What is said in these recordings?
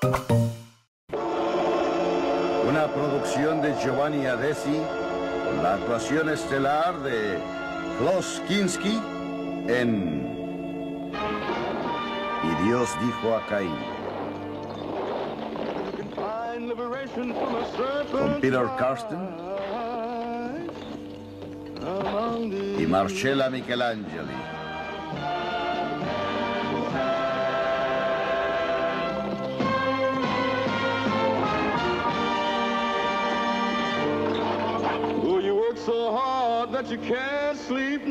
Una producción de Giovanni Adesi con la actuación estelar de Klaus Kinski en Y Dios dijo a Caín, con Peter Karsten y Marcella Michelangeli. Oh, you work so hard that you can't sleep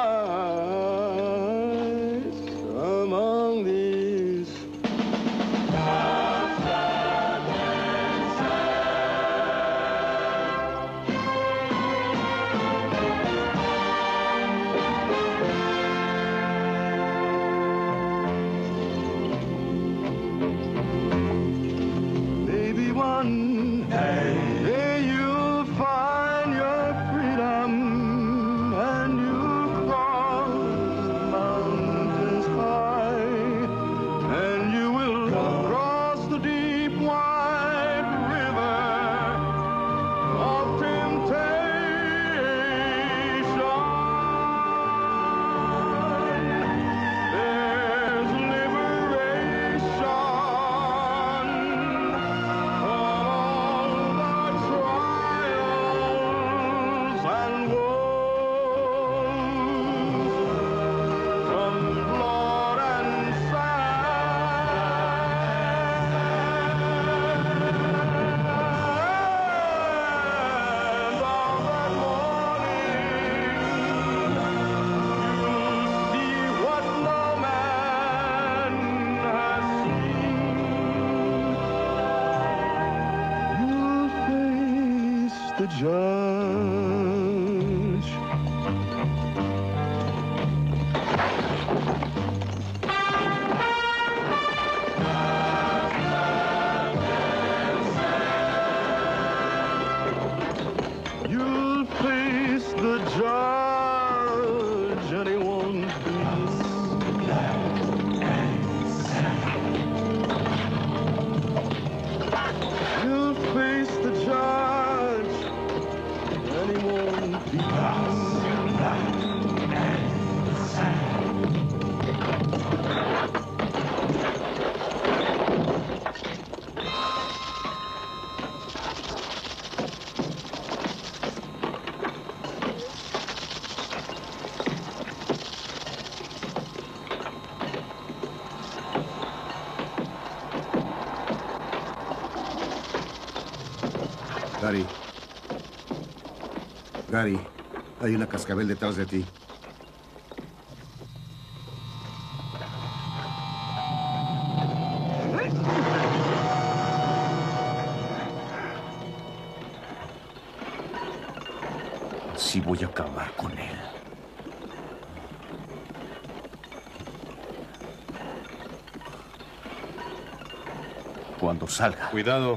nights among these. Maybe one day you'll find your freedom and you'll cross mountains high and you will cross the deep wide river of temptation. There's liberation from all the trials and woes, from blood and sand. On that morning, you'll see what no man has seen. You'll face the judge. You'll face the judge and he won't be. You'll face the judge and he won't be. Gary. Gary, hay una cascabel detrás de ti. Sí voy a acabar con él. Cuando salga. Cuidado.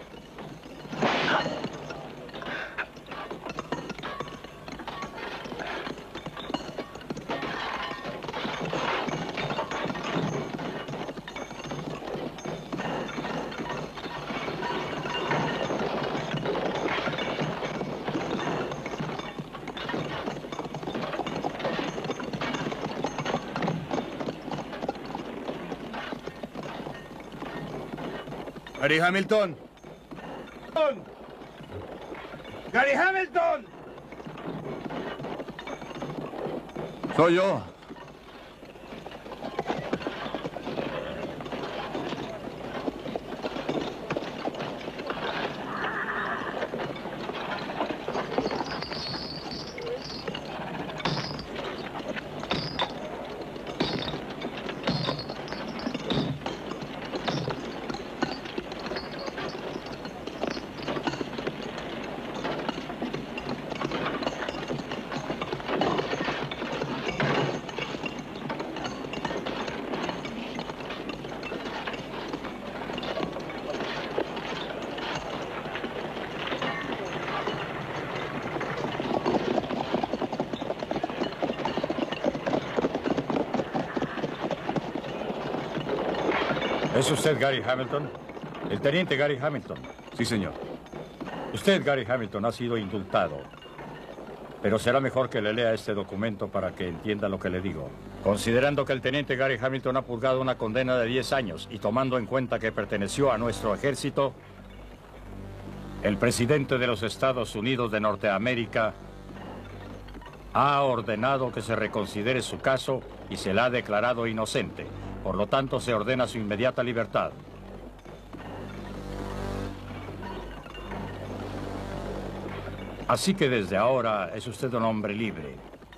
Gary Hamilton. Gary Hamilton. Soy yo. ¿Es usted Gary Hamilton? El teniente Gary Hamilton. Sí, señor. Usted, Gary Hamilton, ha sido indultado. Pero será mejor que le lea este documento para que entienda lo que le digo. Considerando que el teniente Gary Hamilton ha purgado una condena de 10 años y tomando en cuenta que perteneció a nuestro ejército, el presidente de los Estados Unidos de Norteamérica ha ordenado que se reconsidere su caso y se la ha declarado inocente. Por lo tanto, se ordena su inmediata libertad. Así que desde ahora es usted un hombre libre.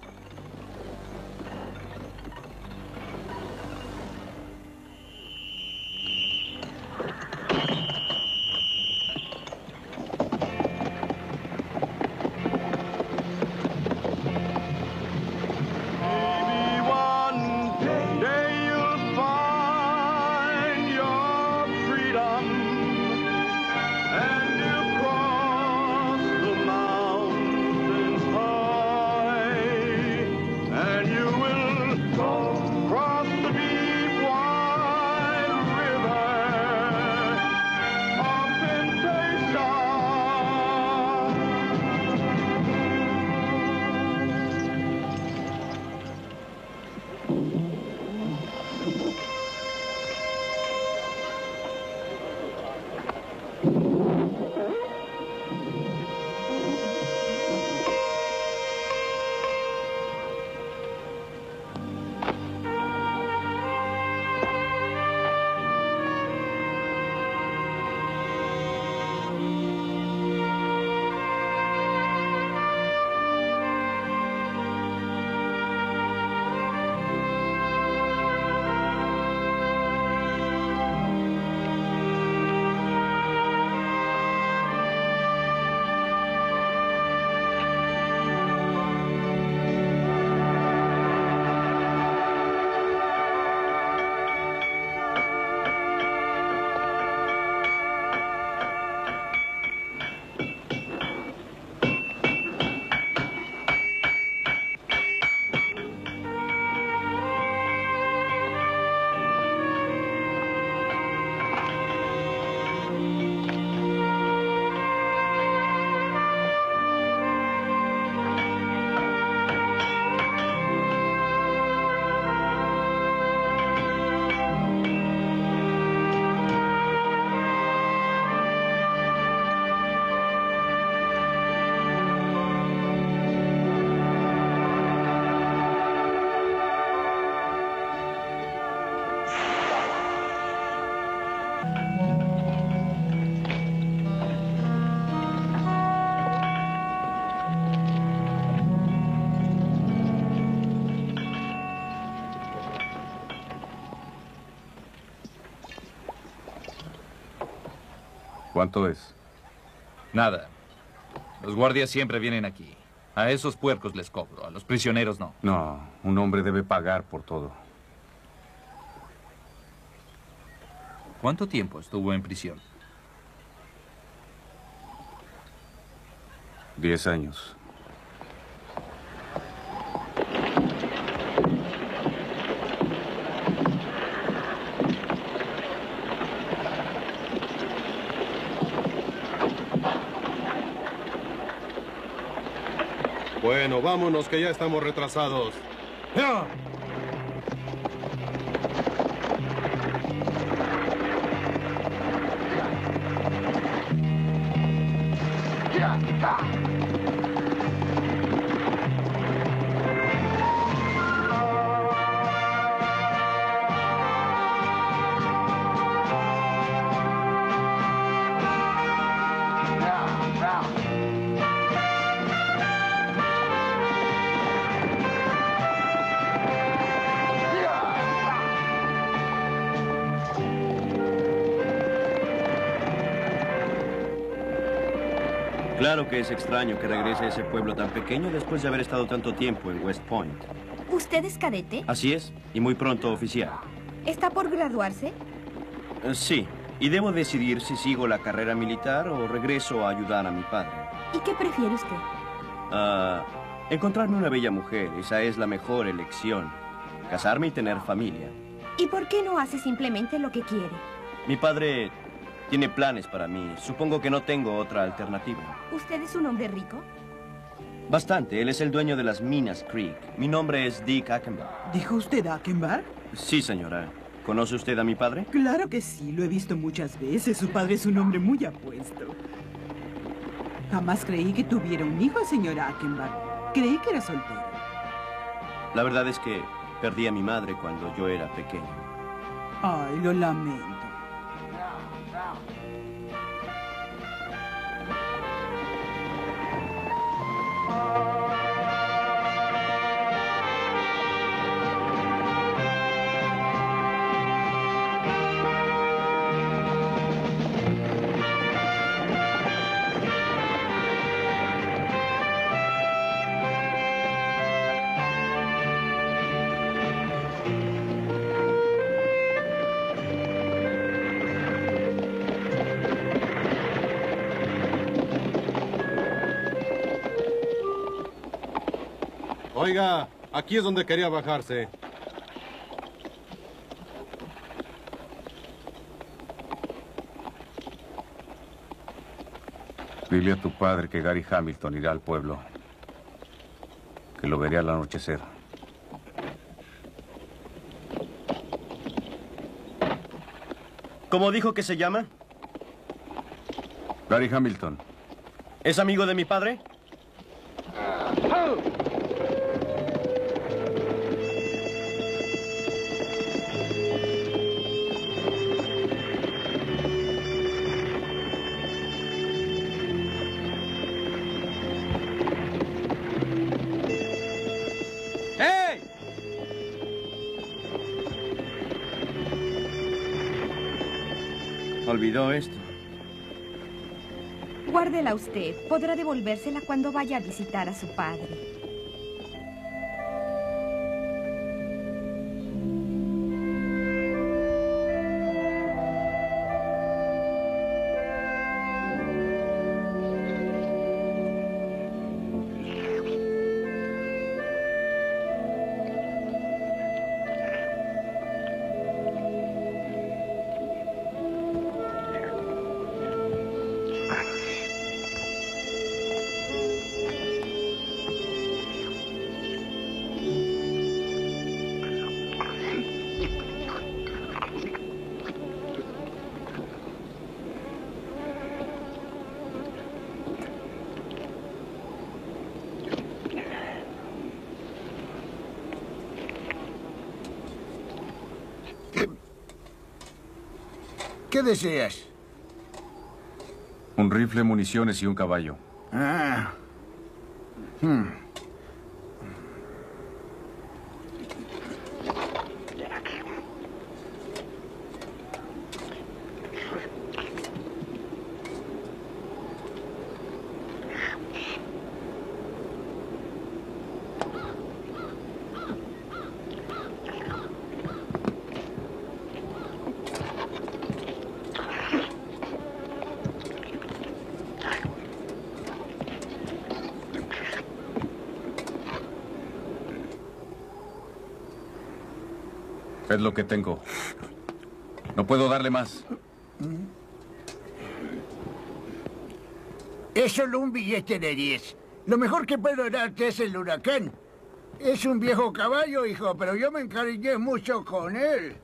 ¿Cuánto es? Nada. Los guardias siempre vienen aquí. A esos puercos les cobro, a los prisioneros no. No, un hombre debe pagar por todo. ¿Cuánto tiempo estuvo en prisión? 10 años. Bueno, vámonos, que ya estamos retrasados. ¡Ya! Claro que es extraño que regrese a ese pueblo tan pequeño después de haber estado tanto tiempo en West Point. ¿Usted es cadete? Así es, y muy pronto oficial. ¿Está por graduarse? Sí, y debo decidir si sigo la carrera militar o regreso a ayudar a mi padre. ¿Y qué prefiere usted? Encontrarme una bella mujer, esa es la mejor elección. Casarme y tener familia. ¿Y por qué no hace simplemente lo que quiere? Mi padre Tiene planes para mí. Supongo que no tengo otra alternativa. ¿Usted es un hombre rico? Bastante. Él es el dueño de las minas Creek. Mi nombre es Dick Ackenbach. ¿Dijo usted Ackenbach? Sí, señora. ¿Conoce usted a mi padre? Claro que sí, lo he visto muchas veces. Su padre es un hombre muy apuesto. Jamás creí que tuviera un hijo, señora Ackenbach. Creí que era soltero. La verdad es que perdí a mi madre cuando yo era pequeño. Ay, lo lamento. Oiga, aquí es donde quería bajarse. Dile a tu padre que Gary Hamilton irá al pueblo. Que lo veré al anochecer. ¿Cómo dijo que se llama? Gary Hamilton. ¿Es amigo de mi padre? Olvidó esto. Guárdela usted. Podrá devolvérsela cuando vaya a visitar a su padre. ¿Qué deseas? Un rifle, municiones y un caballo. Ah. Es lo que tengo. No puedo darle más. Es solo un billete de 10. Lo mejor que puedo darte es el huracán. Es un viejo caballo, hijo, pero yo me encariñé mucho con él.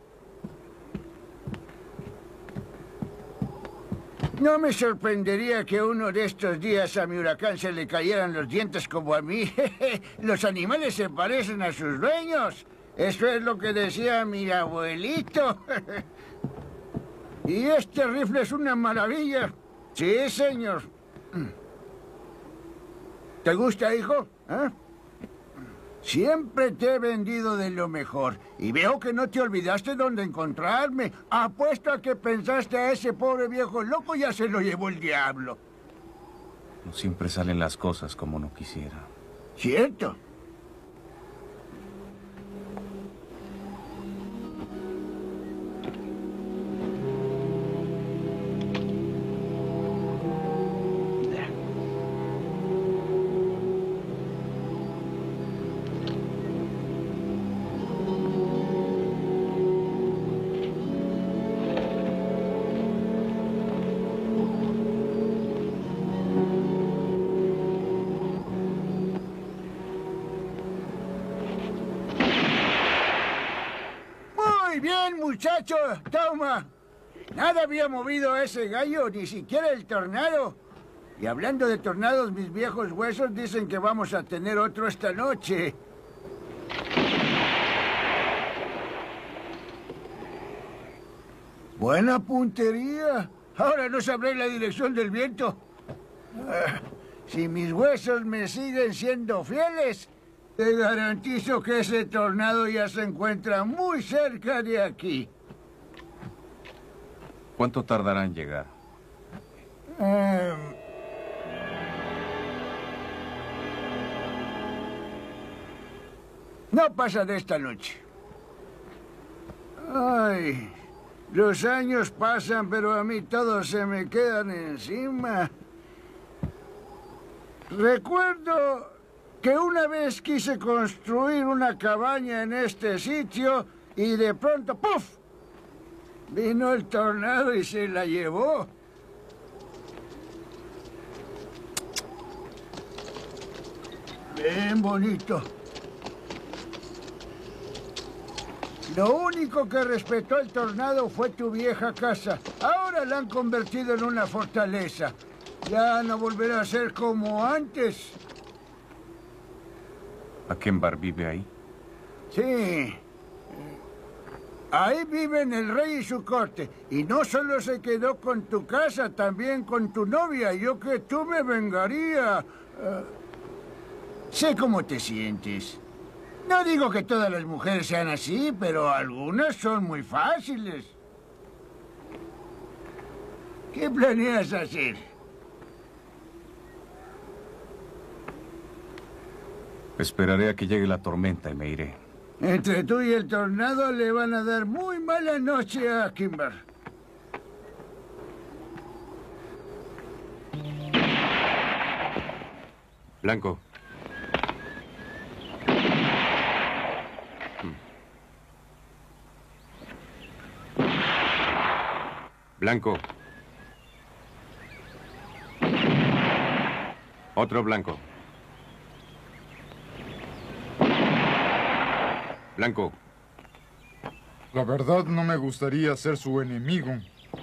No me sorprendería que uno de estos días a mi huracán se le cayeran los dientes como a mí. Los animales se parecen a sus dueños. Eso es lo que decía mi abuelito. Y este rifle es una maravilla. Sí, señor. ¿Te gusta, hijo? ¿Eh? Siempre te he vendido de lo mejor. Y veo que no te olvidaste dónde encontrarme. Apuesto a que pensaste a ese pobre viejo loco, ya se lo llevó el diablo. No siempre salen las cosas como no quisiera. ¿Cierto? Muy bien, muchacho. Toma. Nada había movido a ese gallo, ni siquiera el tornado. Y hablando de tornados, mis viejos huesos dicen que vamos a tener otro esta noche. Buena puntería. Ahora no sabré la dirección del viento. Si mis huesos me siguen siendo fieles, te garantizo que ese tornado ya se encuentra muy cerca de aquí. ¿Cuánto tardará en llegar? No pasa de esta noche. Ay, los años pasan, pero a mí todos se me quedan encima. Recuerdo que una vez quise construir una cabaña en este sitio y de pronto, ¡puf! Vino el tornado y se la llevó. Bien bonito. Lo único que respetó el tornado fue tu vieja casa. Ahora la han convertido en una fortaleza. Ya no volverá a ser como antes. ¿Akenbar vive ahí? Sí. Ahí viven el rey y su corte. Y no solo se quedó con tu casa, también con tu novia. Yo que tú me vengaría. Sé cómo te sientes. No digo que todas las mujeres sean así, pero algunas son muy fáciles. ¿Qué planeas hacer? Esperaré a que llegue la tormenta y me iré. Entre tú y el tornado le van a dar muy mala noche a Akenbar. Blanco. Blanco. Otro blanco. Blanco. La verdad no me gustaría ser su enemigo.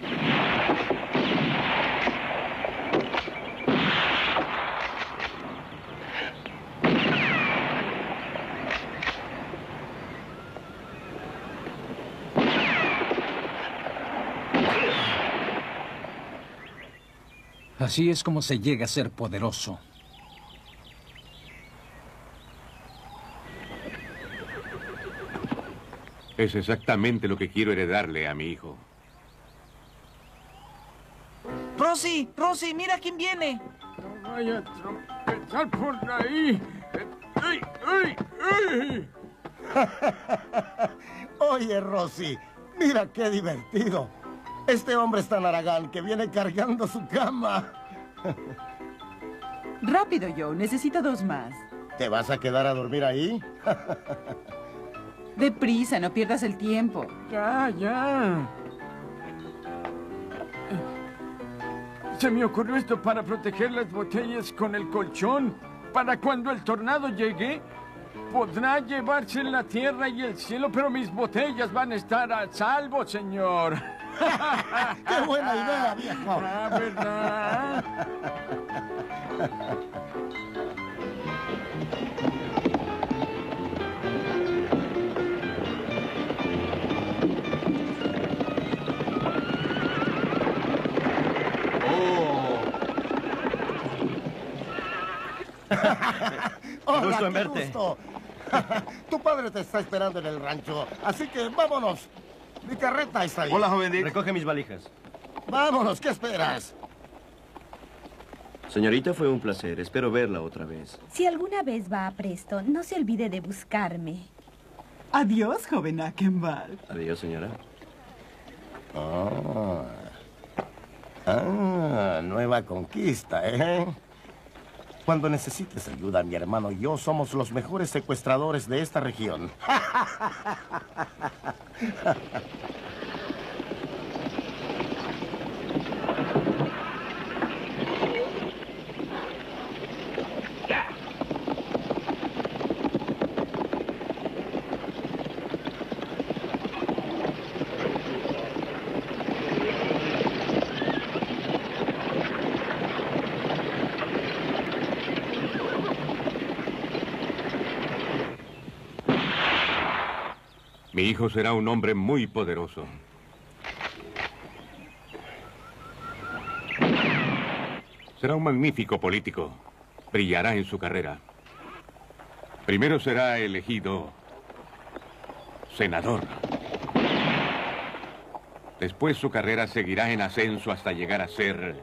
Así es como se llega a ser poderoso. Es exactamente lo que quiero heredarle a mi hijo. ¡Rosy! ¡Rosy! ¡Mira quién viene! ¡No vaya a tropezar por ahí! ¡Ay, ay, ay! Oye, Rosy, mira qué divertido. Este hombre es tan haragán que viene cargando su cama. Rápido, Joe. Necesito 2 más. ¿Te vas a quedar a dormir ahí? Deprisa, no pierdas el tiempo. Ya, ya. Se me ocurrió esto para proteger las botellas con el colchón. Para cuando el tornado llegue, podrá llevarse la tierra y el cielo, pero mis botellas van a estar a salvo, señor. ¡Qué buena idea, viejo! Ah, ¿verdad? Hola, Gusto en qué verte. gusto. Tu padre te está esperando en el rancho, así que vámonos. Mi carreta está ahí. Hola, joven Dick. Recoge mis valijas. Vámonos, ¿qué esperas? Señorita, fue un placer. Espero verla otra vez. Si alguna vez va a Preston, no se olvide de buscarme. Adiós, joven Akenbar. Adiós, señora. Nueva conquista, ¿eh? Cuando necesites ayuda, mi hermano y yo somos los mejores secuestradores de esta región. Mi hijo será un hombre muy poderoso. Será un magnífico político. Brillará en su carrera. Primero será elegido senador. Después su carrera seguirá en ascenso hasta llegar a ser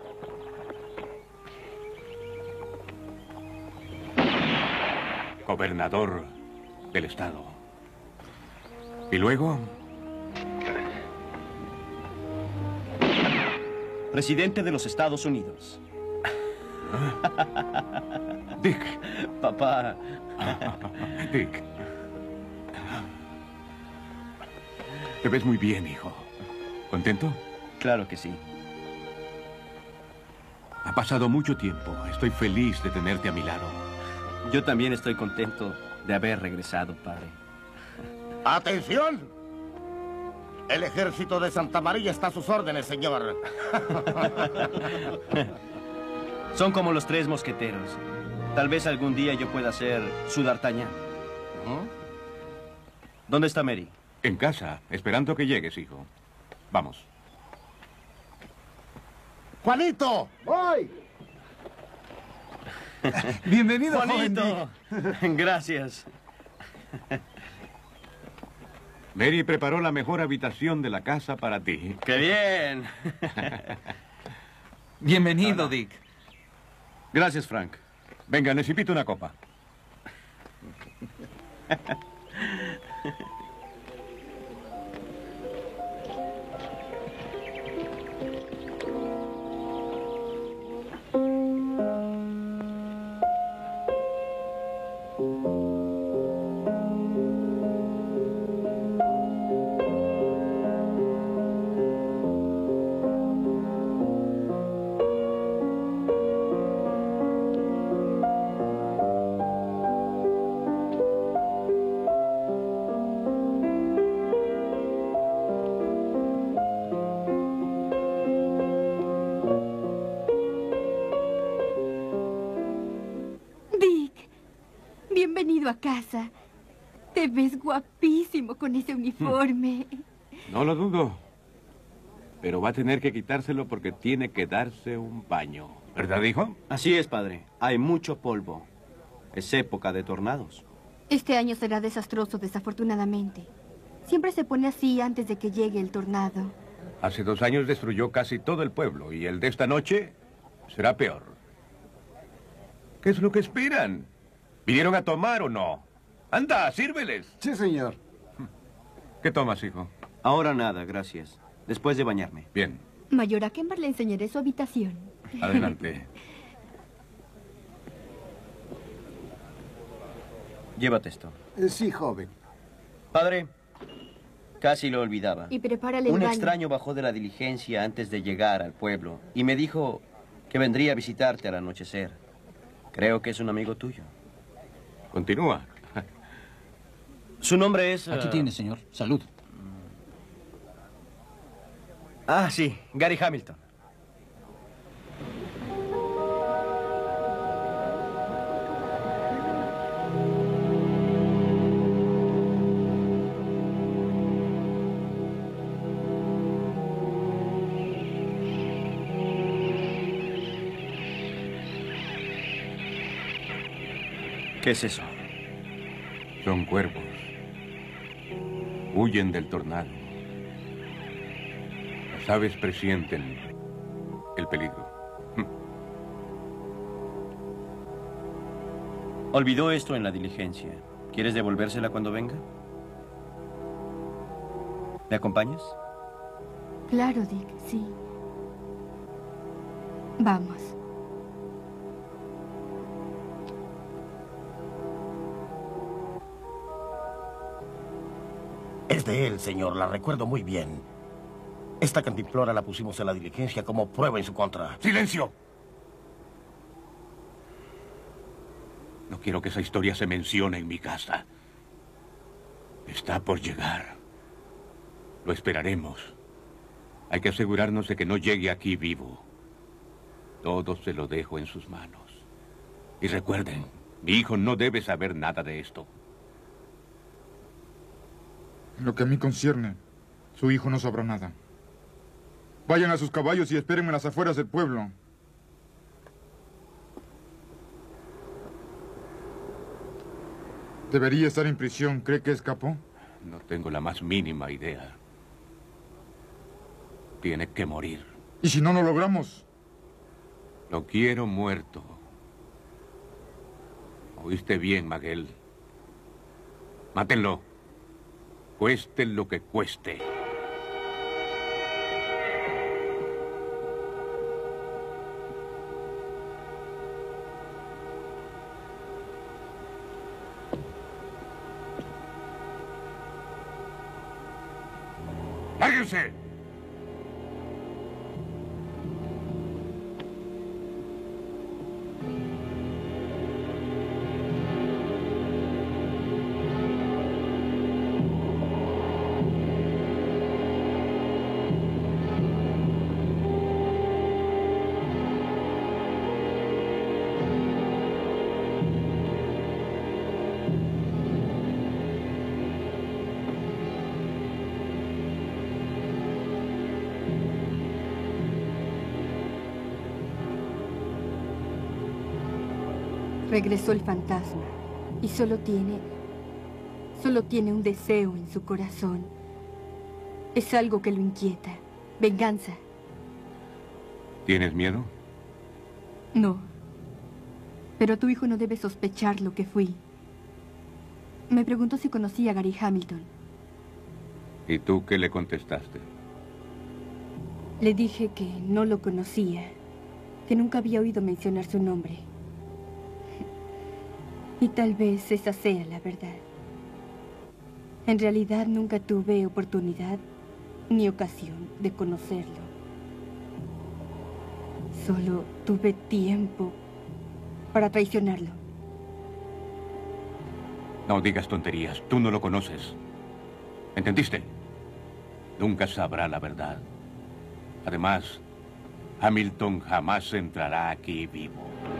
gobernador del estado. Y luego presidente de los Estados Unidos. Dick. Papá. Dick. Te ves muy bien, hijo. ¿Contento? Claro que sí. Ha pasado mucho tiempo. Estoy feliz de tenerte a mi lado. Yo también estoy contento de haber regresado, padre. ¡Atención! El ejército de Santa María está a sus órdenes, señor. Son como los 3 mosqueteros. Tal vez algún día yo pueda ser su D'Artagnan. ¿Dónde está Mary? En casa, esperando que llegues, hijo. Vamos. ¡Juanito! ¡Voy! Bienvenido, Juanito. Gracias. Mary preparó la mejor habitación de la casa para ti. ¡Qué bien! Bienvenido, Dick. Gracias, Frank. Venga, necesito una copa. Bienvenido a casa. Te ves guapísimo con ese uniforme. No lo dudo. Pero va a tener que quitárselo porque tiene que darse un baño. ¿Verdad, hijo? Así es, padre. Hay mucho polvo. Es época de tornados. Este año será desastroso, desafortunadamente. Siempre se pone así antes de que llegue el tornado. Hace 2 años destruyó casi todo el pueblo y el de esta noche será peor. ¿Qué es lo que esperan? ¿Vinieron a tomar o no? Anda, sírveles. Sí, señor. ¿Qué tomas, hijo? Ahora nada, gracias. Después de bañarme. Bien. Mayor Ackenbach le enseñaré su habitación. Adelante. Llévate esto. Sí, joven. Padre, casi lo olvidaba. Y prepárale el Un baño. extraño bajó de la diligencia antes de llegar al pueblo y me dijo que vendría a visitarte al anochecer. Creo que es un amigo tuyo. Continúa. Su nombre es... Aquí tiene, señor. Salud. Ah, sí, Gary Hamilton. ¿Qué es eso? Son cuervos. Huyen del tornado. Las aves presienten el peligro. Olvidó esto en la diligencia. ¿Quieres devolvérsela cuando venga? ¿Me acompañas? Claro, Dick, sí. Vamos. Es de él, señor. La recuerdo muy bien. Esta cantimplora la pusimos en la diligencia como prueba en su contra. ¡Silencio! No quiero que esa historia se mencione en mi casa. Está por llegar. Lo esperaremos. Hay que asegurarnos de que no llegue aquí vivo. Todo se lo dejo en sus manos. Y recuerden, mi hijo no debe saber nada de esto. En lo que a mí concierne, su hijo no sabrá nada. Vayan a sus caballos y espérenme en las afueras del pueblo. Debería estar en prisión. ¿Cree que escapó? No tengo la más mínima idea. Tiene que morir. ¿Y si no lo logramos? Lo quiero muerto. ¿Oíste bien, Maguel? Mátenlo. Cueste lo que cueste. ¡Lárguense! Regresó el fantasma y solo tiene un deseo en su corazón. Es algo que lo inquieta. Venganza. ¿Tienes miedo? No. Pero tu hijo no debe sospechar lo que fui. Me preguntó si conocía a Gary Hamilton. ¿Y tú qué le contestaste? Le dije que no lo conocía, que nunca había oído mencionar su nombre. Y tal vez esa sea la verdad. En realidad nunca tuve oportunidad ni ocasión de conocerlo. Solo tuve tiempo para traicionarlo. No digas tonterías. Tú no lo conoces. ¿Entendiste? Nunca sabrá la verdad. Además, Hamilton jamás entrará aquí vivo.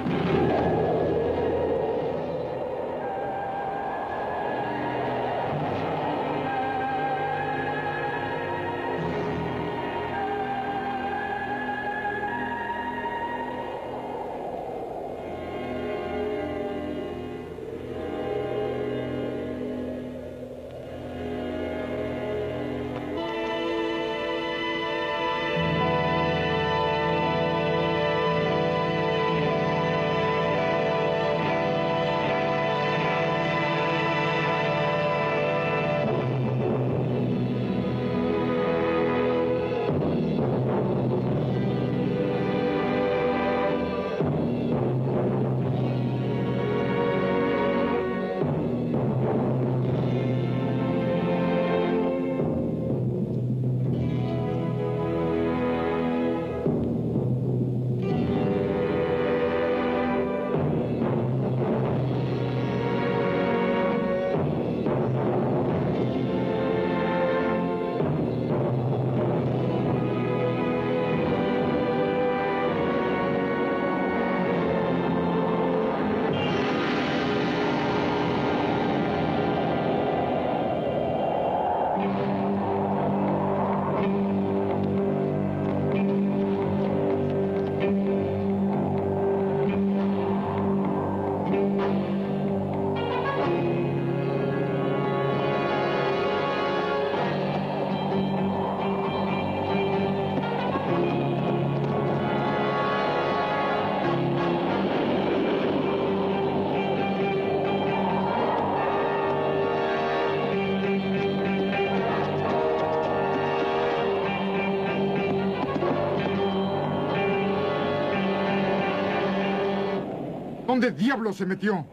¿Dónde diablos se metió?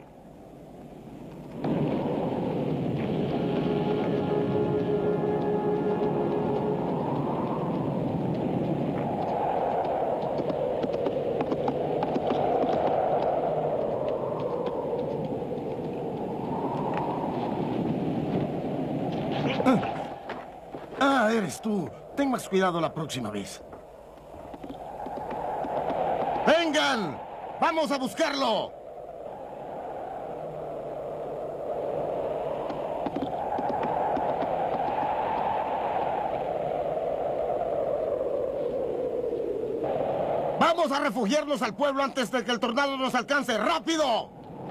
Eres tú. Ten más cuidado la próxima vez. ¡Vengan! ¡Vamos a buscarlo! ¡Vamos a refugiarnos al pueblo antes de que el tornado nos alcance! ¡Rápido!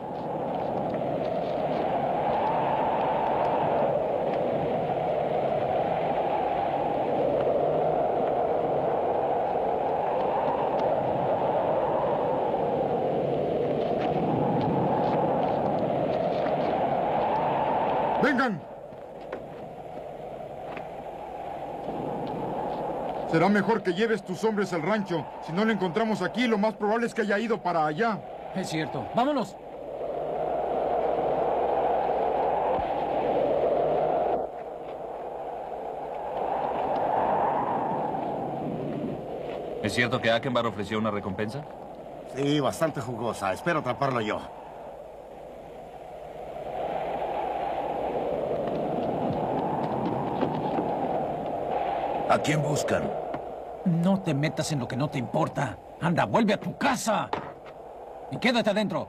¡Vengan! Será mejor que lleves tus hombres al rancho. Si no lo encontramos aquí, lo más probable es que haya ido para allá. Es cierto. ¡Vámonos! ¿Es cierto que Ackenbach ofreció una recompensa? Sí, bastante jugosa. Espero atraparlo yo. ¿A quién buscan? No te metas en lo que no te importa. Anda, vuelve a tu casa. Y quédate adentro.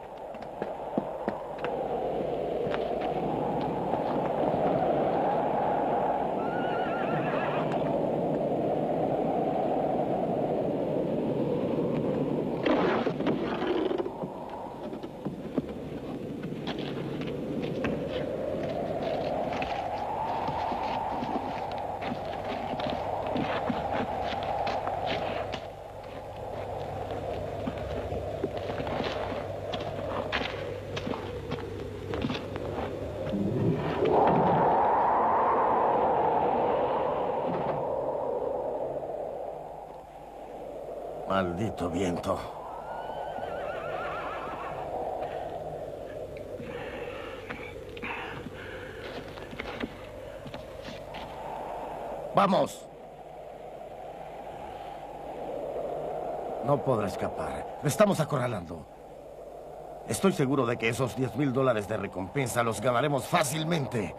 Maldito viento. ¡Vamos! No podrá escapar. Le estamos acorralando. Estoy seguro de que esos $10,000 de recompensa los ganaremos fácilmente.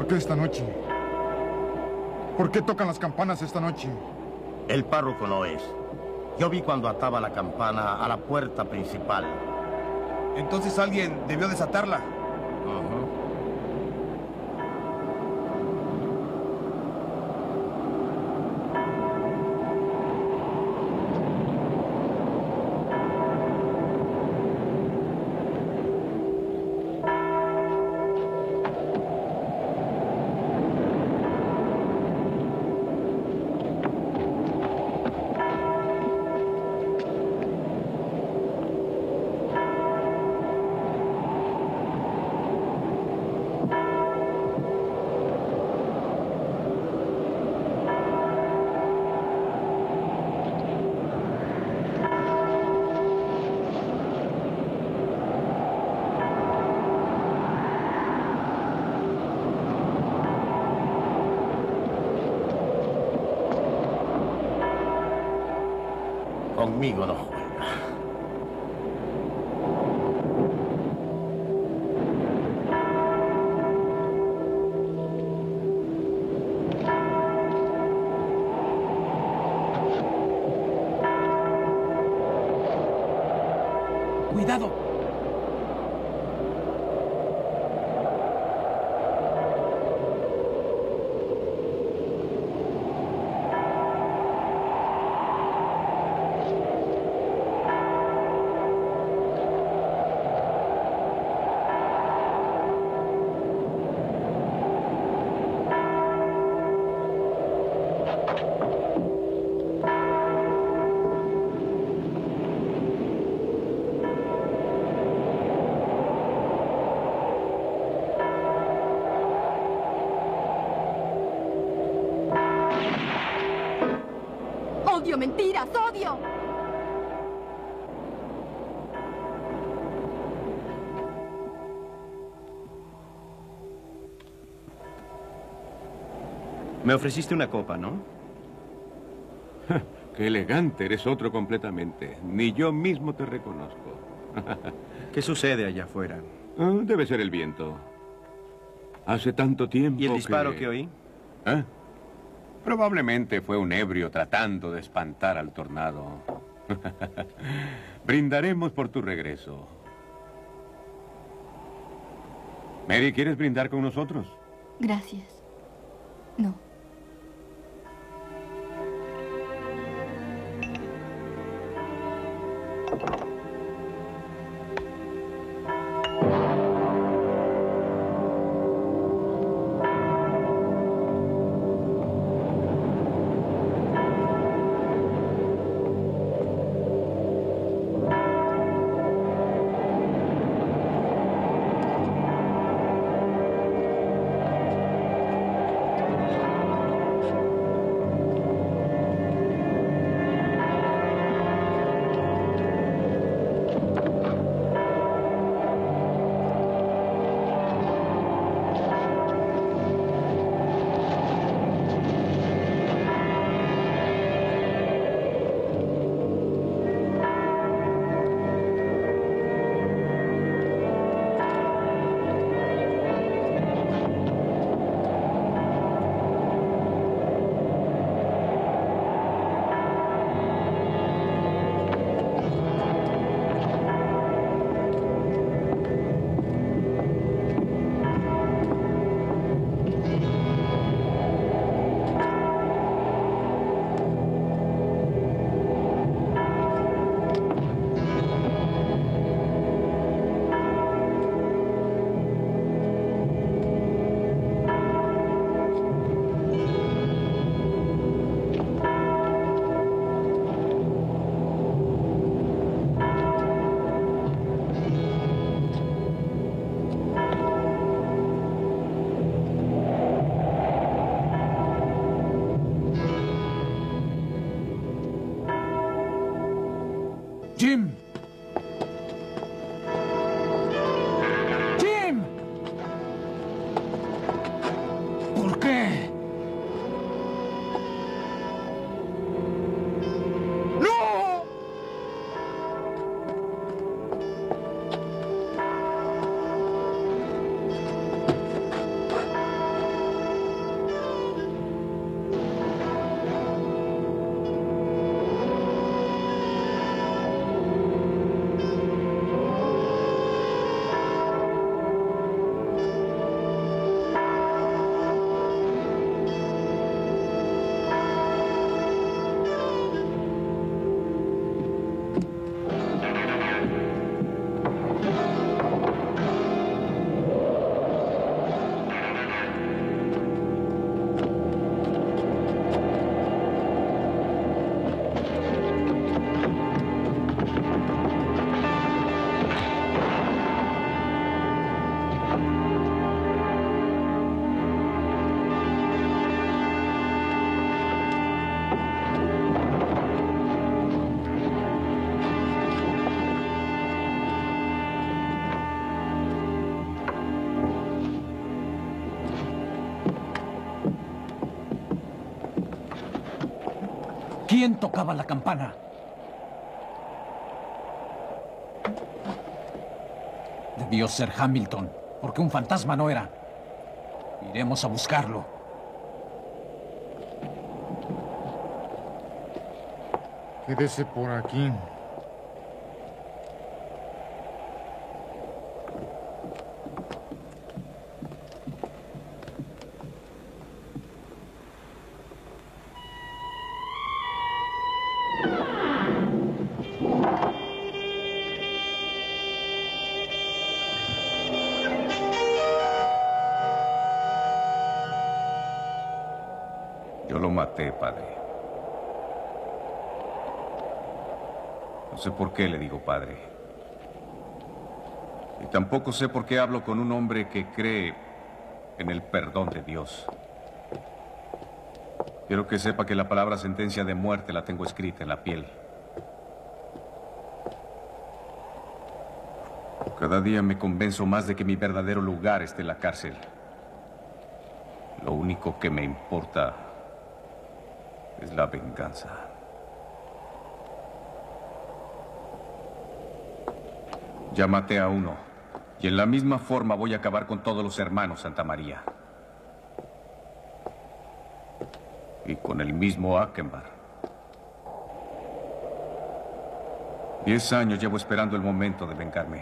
qué esta noche? ¿Por qué tocan las campanas esta noche? El párroco no es. Yo vi cuando ataba la campana a la puerta principal. Entonces alguien debió desatarla. Conmigo no juega. ¡Cuidado! ¡Odio mentiras! ¡Odio! Me ofreciste una copa, ¿no? Qué elegante, eres otro completamente. Ni yo mismo te reconozco. ¿Qué sucede allá afuera? Debe ser el viento. Hace tanto tiempo. ¿Y el disparo que oí? ¿Eh? Probablemente fue un ebrio tratando de espantar al tornado. Brindaremos por tu regreso. Mary, ¿quieres brindar con nosotros? Gracias. No. ¡Jim! ¡Jim! ¿Por qué? ¡No! ¿Quién tocaba la campana? Debió ser Hamilton, porque un fantasma no era. Iremos a buscarlo. Quédese por aquí. Yo lo maté, padre. No sé por qué le digo padre. Y tampoco sé por qué hablo con un hombre que cree en el perdón de Dios. Quiero que sepa que la palabra sentencia de muerte la tengo escrita en la piel. Cada día me convenzo más de que mi verdadero lugar está en la cárcel. Lo único que me importa es la venganza. Ya maté a uno, y en la misma forma voy a acabar con todos los hermanos Santa María. Y con el mismo Ackenbach. 10 años llevo esperando el momento de vengarme.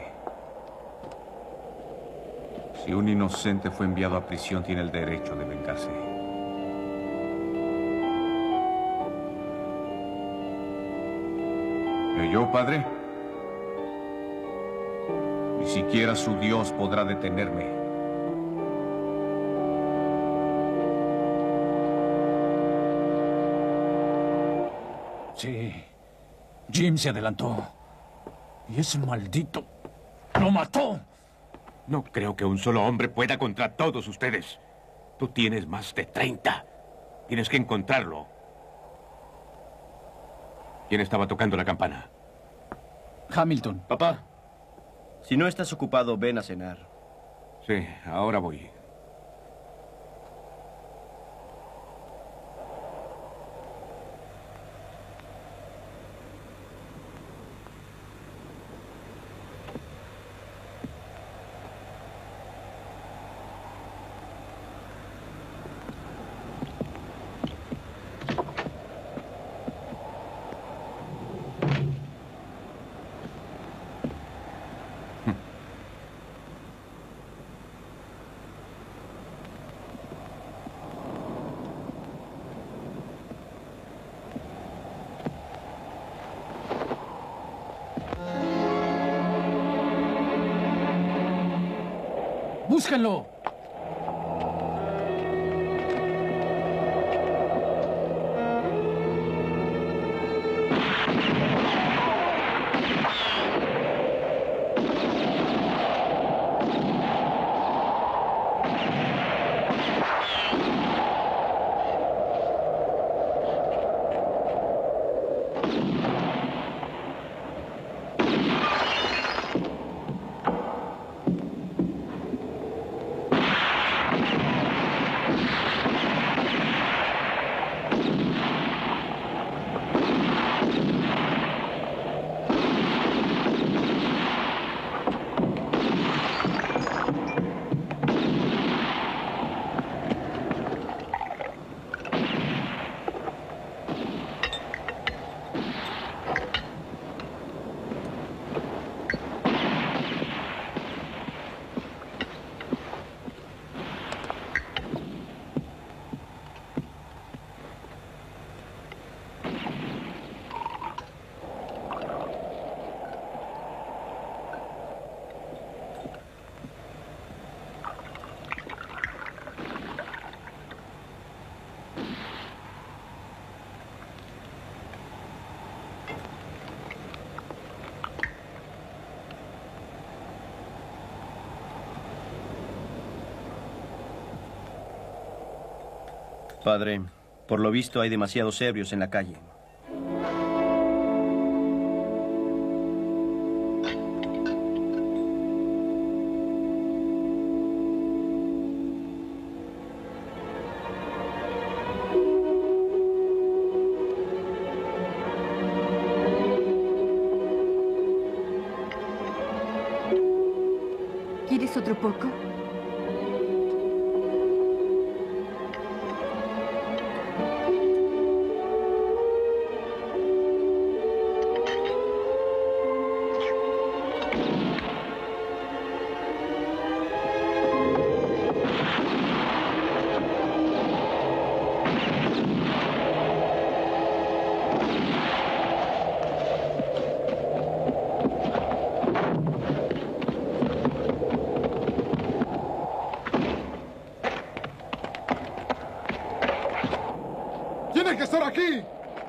Si un inocente fue enviado a prisión, tiene el derecho de vengarse. ¿Me oyó, padre? Ni siquiera su Dios podrá detenerme. Sí. Jim se adelantó. Y ese maldito lo mató. No creo que un solo hombre pueda contra todos ustedes. Tú tienes más de 30. Tienes que encontrarlo. ¿Quién estaba tocando la campana? Hamilton. Papá, si no estás ocupado, ven a cenar. Sí, ahora voy. ¡Búsquenlo! Padre, por lo visto hay demasiados ebrios en la calle. otro poco? ¡Tiene que estar aquí!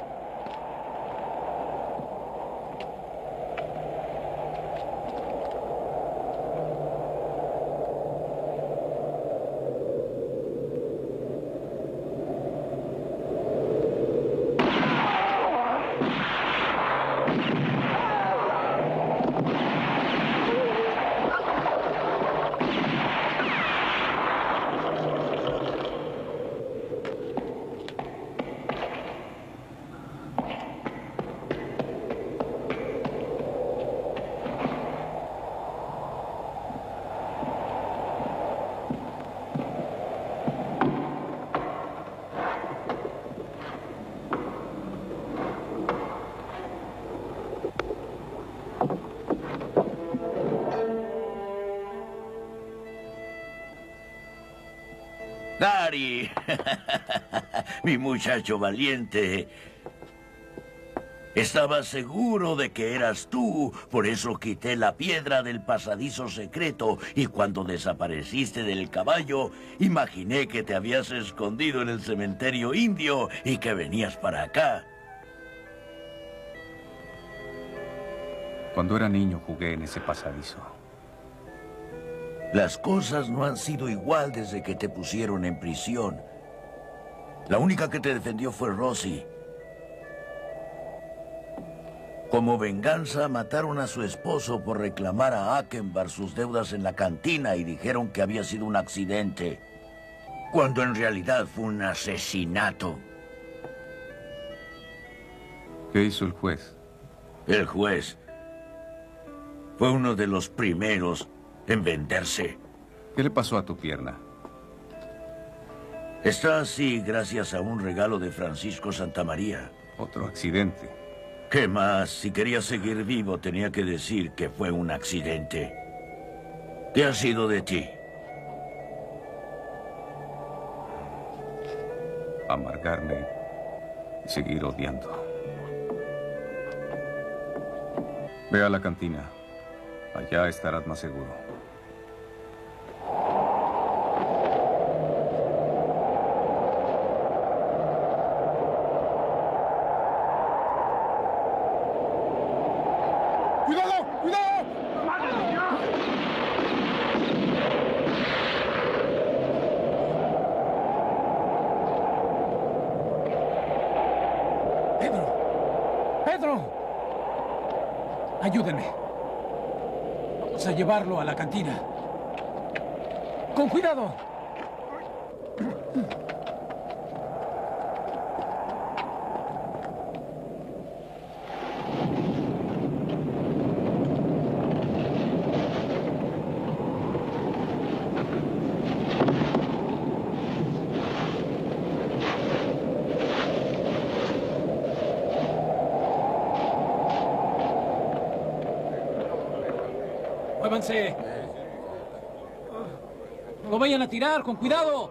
Gary, mi muchacho valiente. Estaba seguro de que eras tú, por eso quité la piedra del pasadizo secreto y cuando desapareciste del caballo, imaginé que te habías escondido en el cementerio indio y que venías para acá. Cuando era niño jugué en ese pasadizo. Las cosas no han sido igual desde que te pusieron en prisión. La única que te defendió fue Rosie. Como venganza, mataron a su esposo por reclamar a Ackenbar sus deudas en la cantina y dijeron que había sido un accidente, cuando en realidad fue un asesinato. ¿Qué hizo el juez? El juez fue uno de los primeros en venderse. ¿Qué le pasó a tu pierna? Está así gracias a un regalo de Francisco Santamaría. Otro accidente. ¿Qué más? Si quería seguir vivo, tenía que decir que fue un accidente. ¿Qué ha sido de ti? Amargarme y seguir odiando. Ve a la cantina. Allá estarás más seguro. Ayúdenme. Vamos a llevarlo a la cantina. ¡Con cuidado! ¡Muévanse! ¡No lo vayan a tirar! ¡Con cuidado!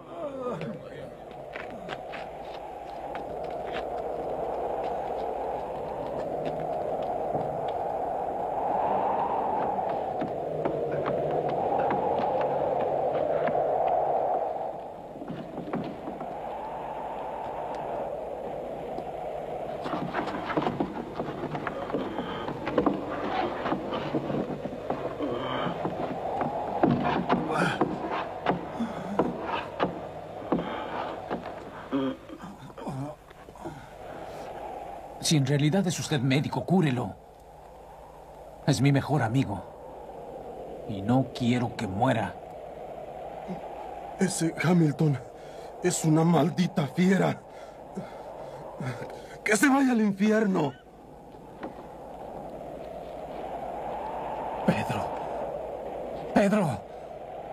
Si en realidad es usted médico, cúrelo. Es mi mejor amigo. Y no quiero que muera. Ese Hamilton es una maldita fiera. ¡Que se vaya al infierno! Pedro. Pedro.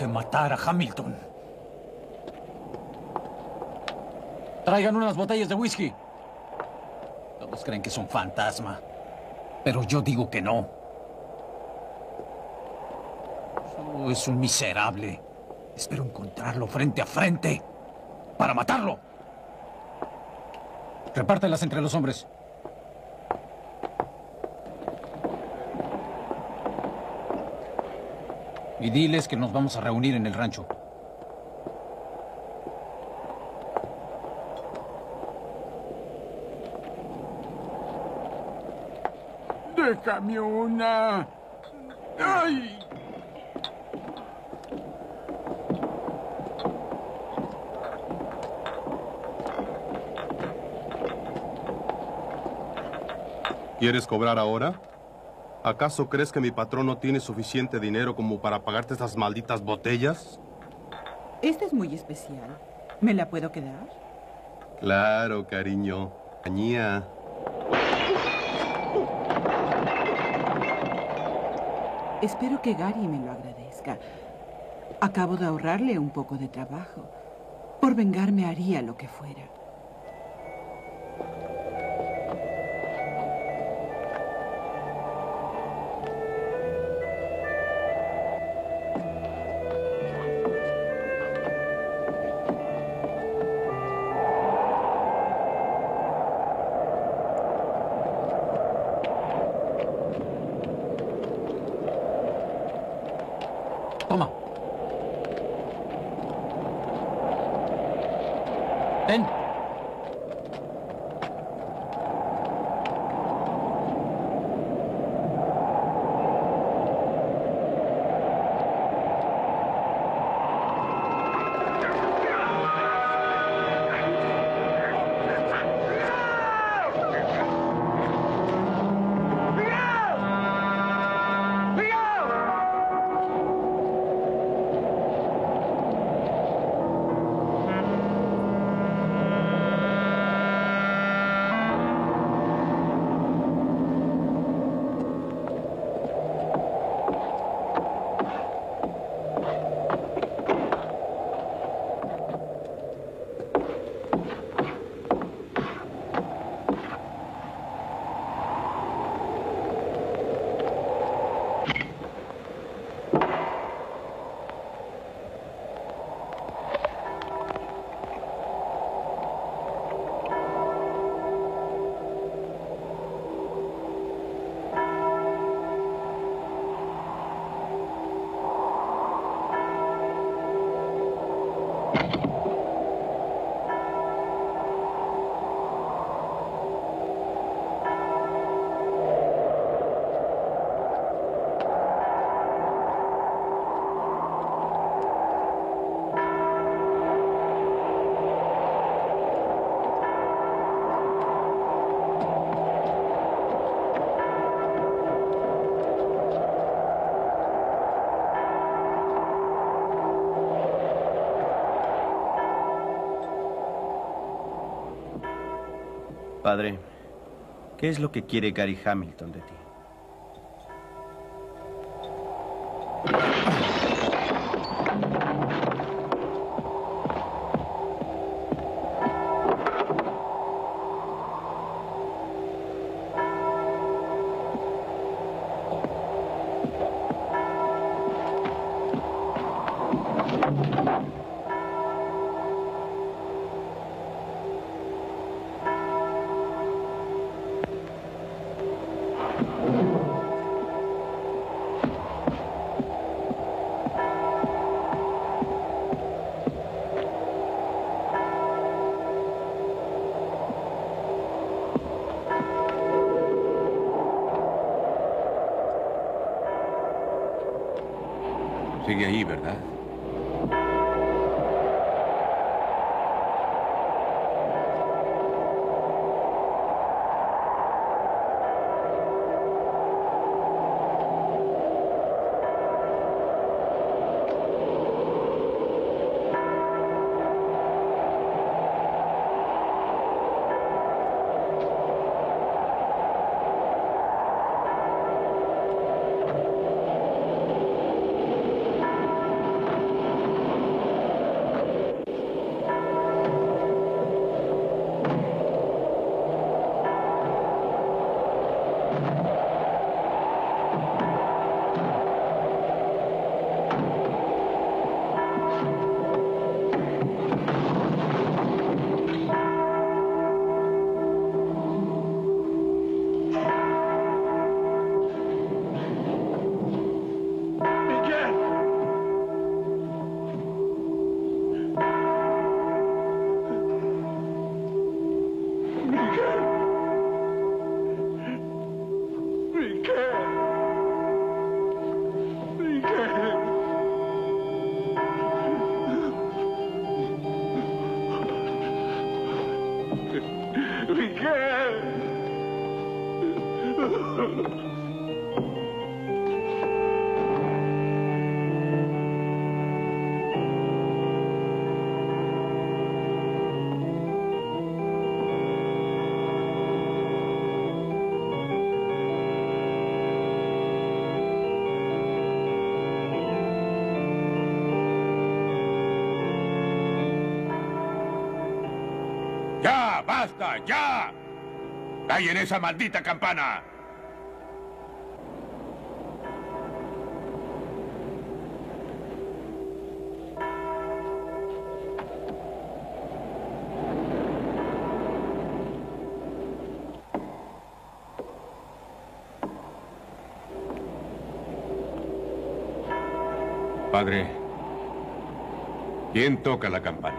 que matar a Hamilton. Traigan unas botellas de whisky. Todos creen que es un fantasma, pero yo digo que no. Solo es un miserable. Espero encontrarlo frente a frente para matarlo. Repártelas entre los hombres. Y diles que nos vamos a reunir en el rancho. Déjame una. ¡Ay! ¿Quieres cobrar ahora? ¿Acaso crees que mi patrón no tiene suficiente dinero como para pagarte esas malditas botellas? Esta es muy especial. ¿Me la puedo quedar? Claro, cariño. Compañía. Espero que Gary me lo agradezca. Acabo de ahorrarle un poco de trabajo. Por vengarme haría lo que fuera. Toma. Ten. Padre, ¿qué es lo que quiere Gary Hamilton de ti? Sigue ahí, ¿verdad? Miguel. ¡Ya! ¡Basta! ¡Ya! ¡Callen esa maldita campana! Padre, ¿quién toca la campana?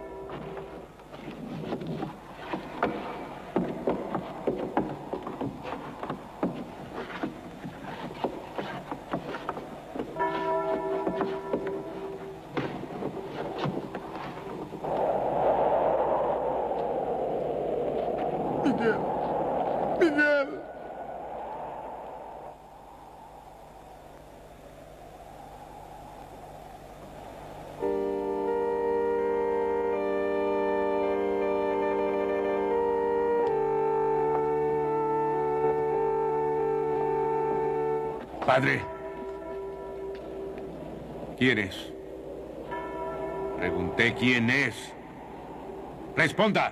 Miguel. Miguel. Padre. ¿Quién es? Pregunté quién es. ¡Responda!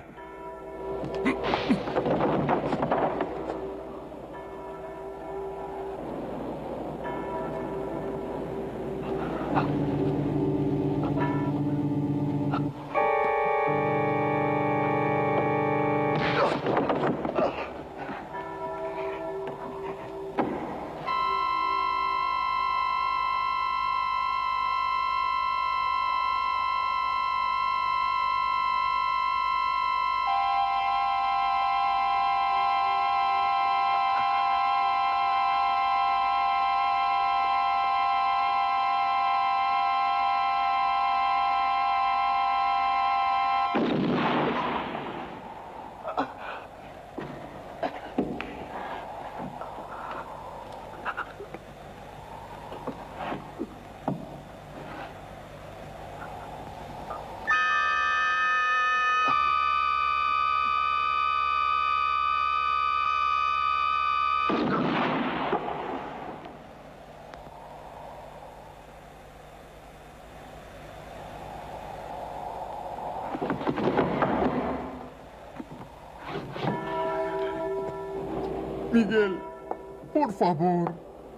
Miguel, por favor.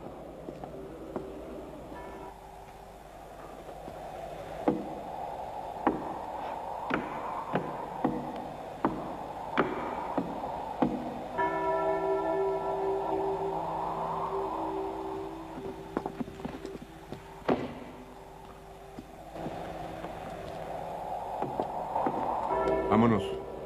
Vámonos.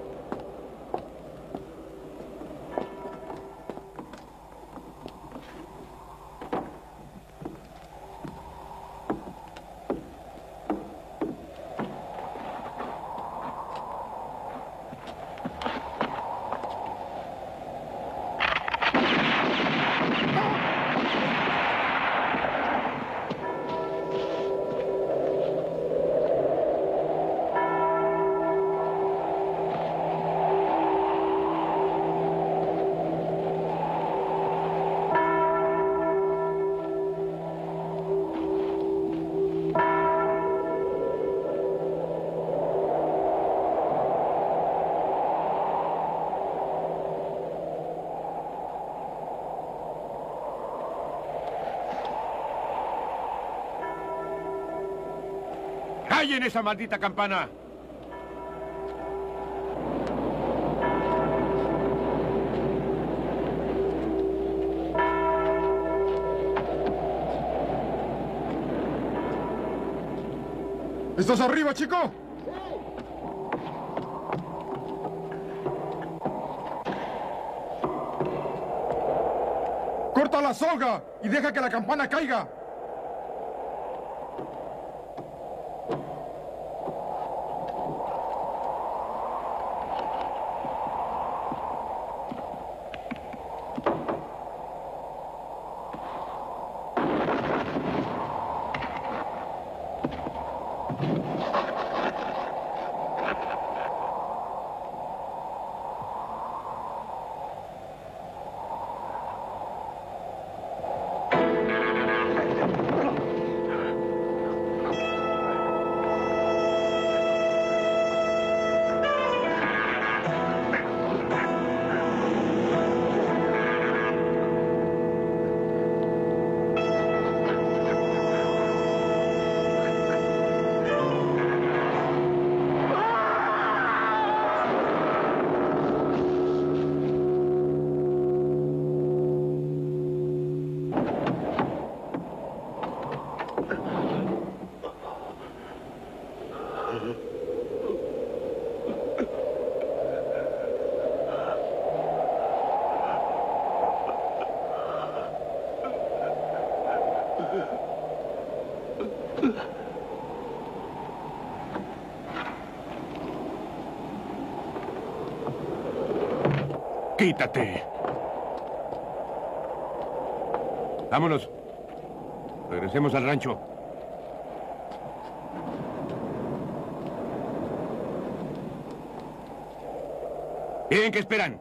¡Callen esa maldita campana! ¿Estás arriba, chico? ¡Corta la soga y deja que la campana caiga! Quítate. Vámonos. Regresemos al rancho. Bien, ¿qué esperan?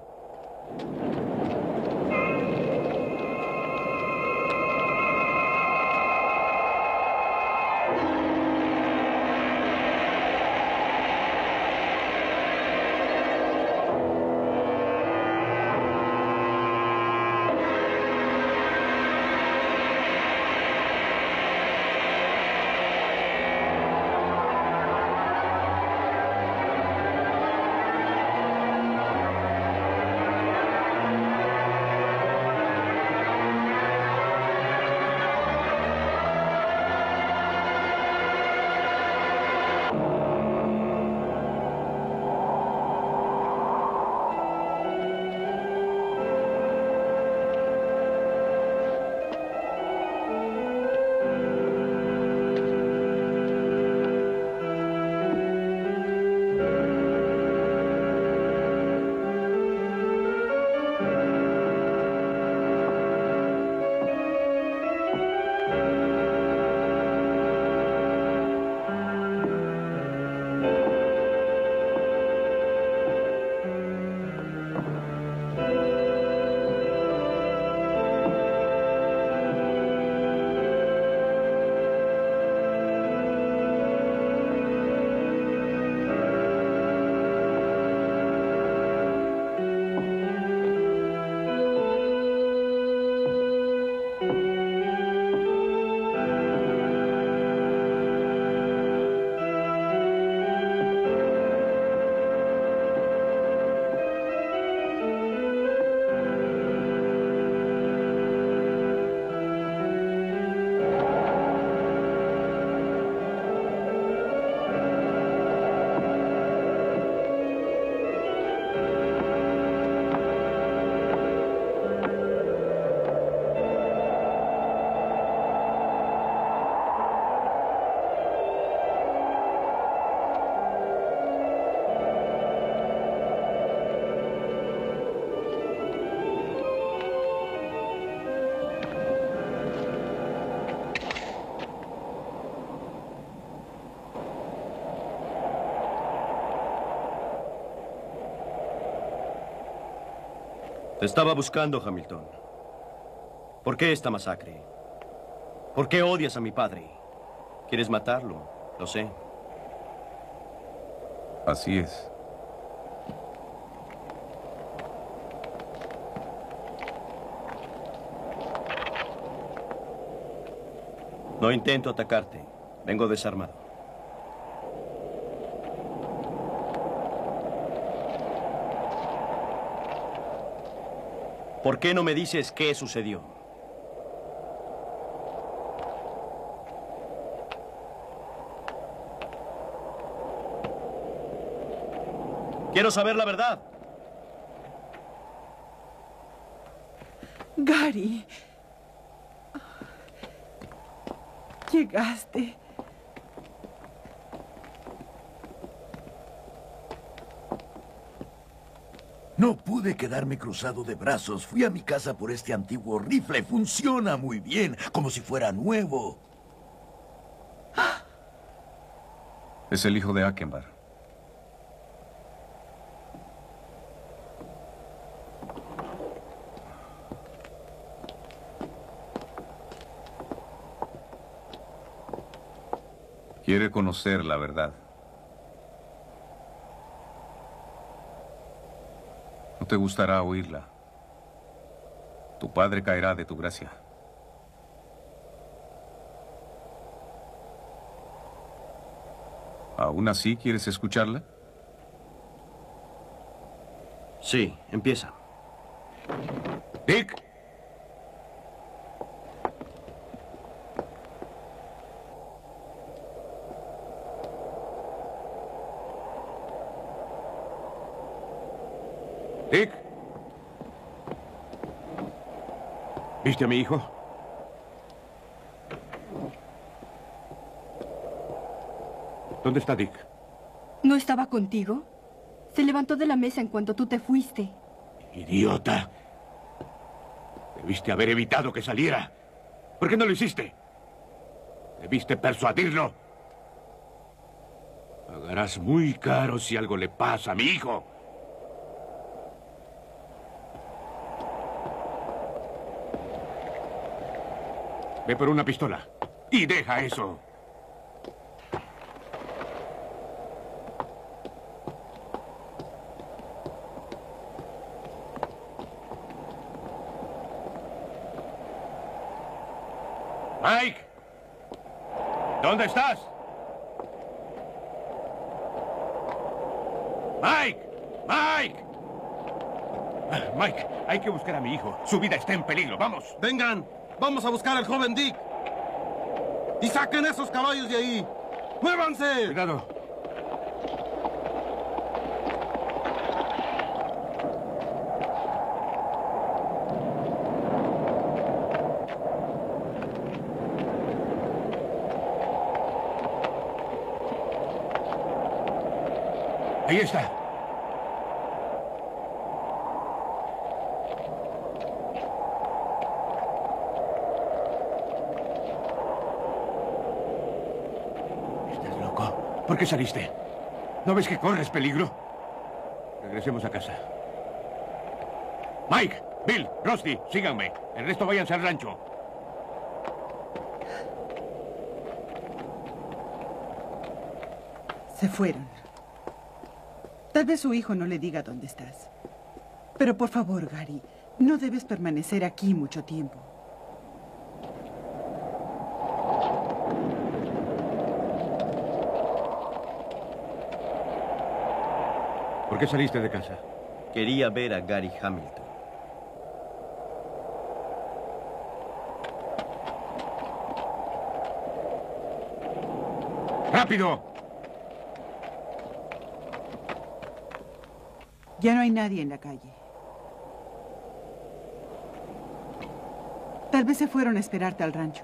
Te estaba buscando, Hamilton. ¿Por qué esta masacre? ¿Por qué odias a mi padre? ¿Quieres matarlo? Lo sé. Así es. No intento atacarte. Vengo desarmado. ¿Por qué no me dices qué sucedió? Quiero saber la verdad. Gary. Llegaste. No pude quedarme cruzado de brazos. Fui a mi casa por este antiguo rifle. Funciona muy bien, como si fuera nuevo. Es el hijo de Ackenbar. Quiere conocer la verdad. No te gustará oírla. Tu padre caerá de tu gracia. ¿Aún así quieres escucharla? Sí, empieza. Dick. Dick. ¿Viste a mi hijo? ¿Dónde está Dick? ¿No estaba contigo? Se levantó de la mesa en cuanto tú te fuiste. ¡Idiota! Debiste haber evitado que saliera. ¿Por qué no lo hiciste? Debiste persuadirlo. Pagarás muy caro si algo le pasa a mi hijo. Ve por una pistola y deja eso. Mike, ¿dónde estás? Mike, Mike. Mike, hay que buscar a mi hijo. Su vida está en peligro. Vamos. Vengan, vamos a buscar al joven Dick. Y saquen esos caballos de ahí. ¡Muévanse! Cuidado. Ahí está. ¿Estás loco? ¿Por qué saliste? ¿No ves que corres peligro? Regresemos a casa. Mike, Bill, Rusty, síganme. El resto váyanse al rancho. Se fueron. Tal vez su hijo no le diga dónde estás. Pero por favor, Gary, no debes permanecer aquí mucho tiempo. ¿Por qué saliste de casa? Quería ver a Gary Hamilton. ¡Rápido! Ya no hay nadie en la calle. Tal vez se fueron a esperarte al rancho.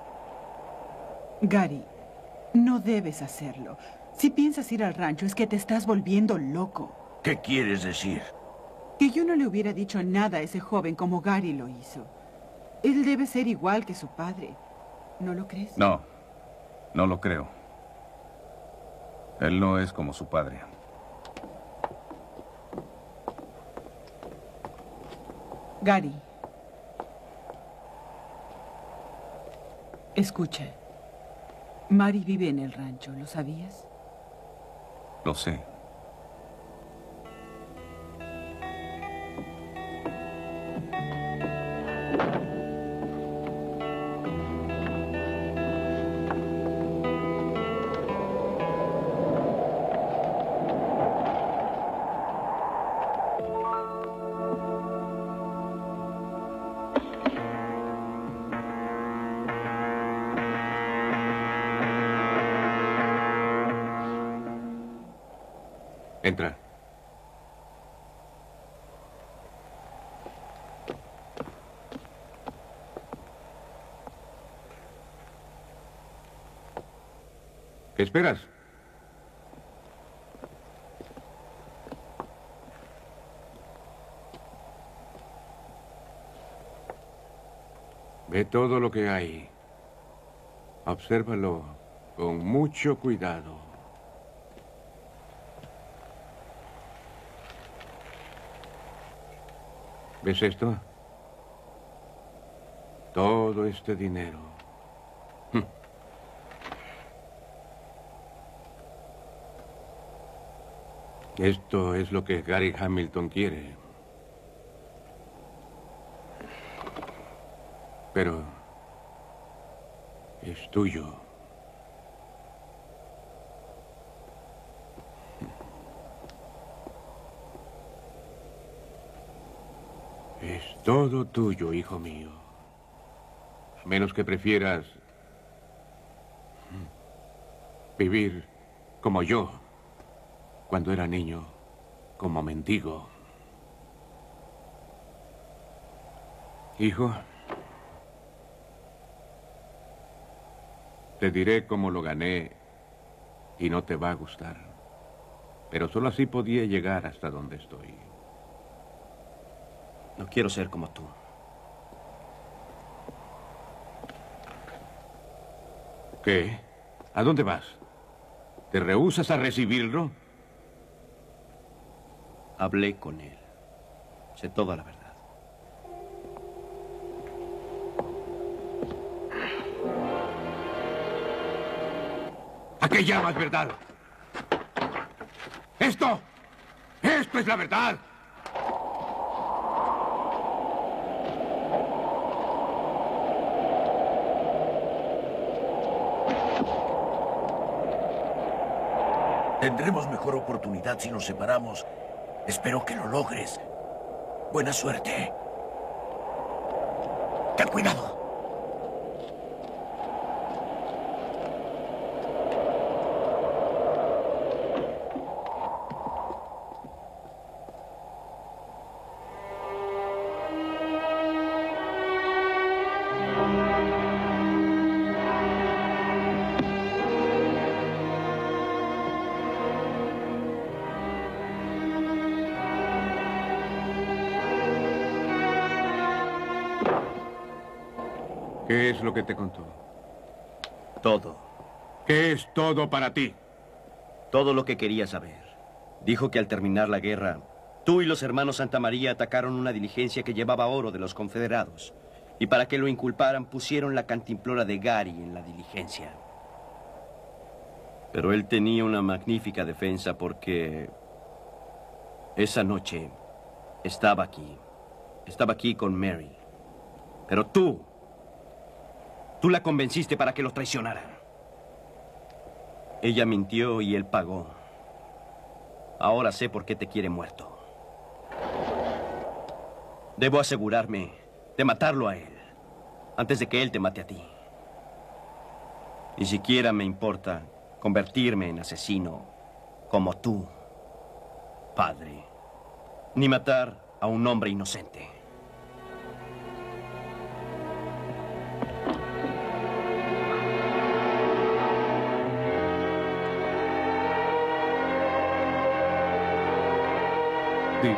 Gary, no debes hacerlo. Si piensas ir al rancho es que te estás volviendo loco. ¿Qué quieres decir? Que yo no le hubiera dicho nada a ese joven como Gary lo hizo. Él debe ser igual que su padre. ¿No lo crees? No, no lo creo. Él no es como su padre. Gary. Escucha. Mary vive en el rancho, ¿lo sabías? Lo sé. Entra. ¿Qué esperas? Ve todo lo que hay. Obsérvalo con mucho cuidado. ¿Ves esto? Todo este dinero. Esto es lo que Gary Hamilton quiere. Pero es tuyo. Es todo tuyo, hijo mío. A menos que prefieras vivir como yo, cuando era niño, como mendigo. Hijo, te diré cómo lo gané y no te va a gustar. Pero solo así podía llegar hasta donde estoy. No quiero ser como tú. ¿Qué? ¿A dónde vas? ¿Te rehusas a recibirlo? Hablé con él. Sé toda la verdad. ¿A qué llamas verdad? ¡Esto! ¡Esto es la verdad! Tendremos mejor oportunidad si nos separamos. Espero que lo logres. Buena suerte. Ten cuidado. ¿Qué es lo que te contó? Todo. ¿Qué es todo para ti? Todo lo que quería saber. Dijo que al terminar la guerra, tú y los hermanos Santa María atacaron una diligencia que llevaba oro de los confederados. Y para que lo inculparan, pusieron la cantimplora de Gary en la diligencia. Pero él tenía una magnífica defensa porque esa noche estaba aquí. Estaba aquí con Mary. Pero tú la convenciste para que los traicionara. Ella mintió y él pagó. Ahora sé por qué te quiere muerto. Debo asegurarme de matarlo a él antes de que él te mate a ti. Ni siquiera me importa convertirme en asesino como tú, padre, ni matar a un hombre inocente. Dick.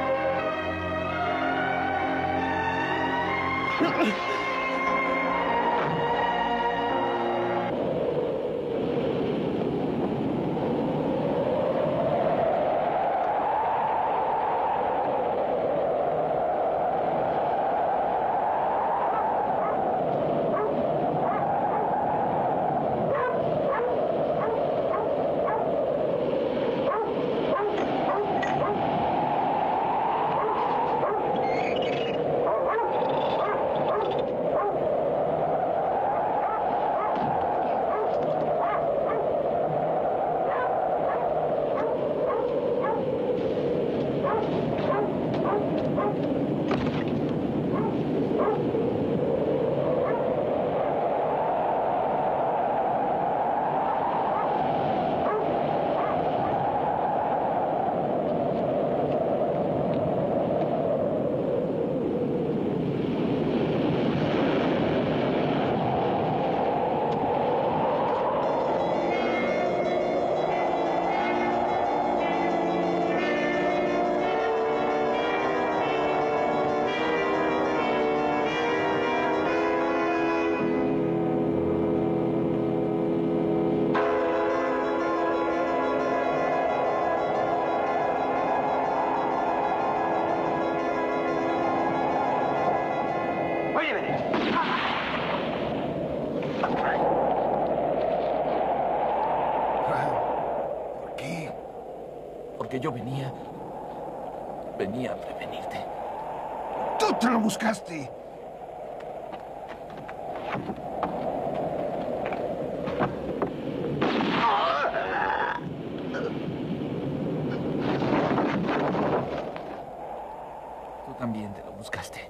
Porque yo venía a prevenirte. ¡Tú te lo buscaste! Tú también te lo buscaste.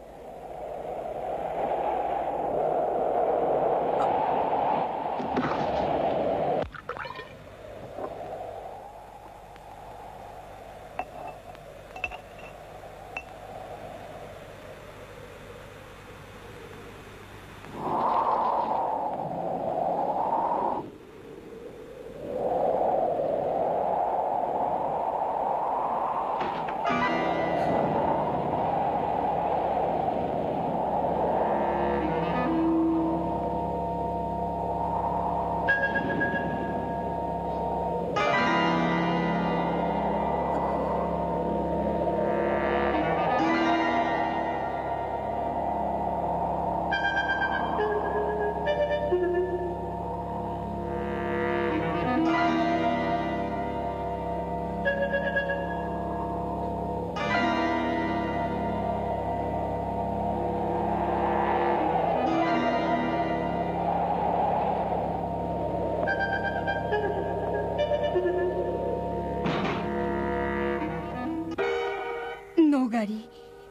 No, Gary.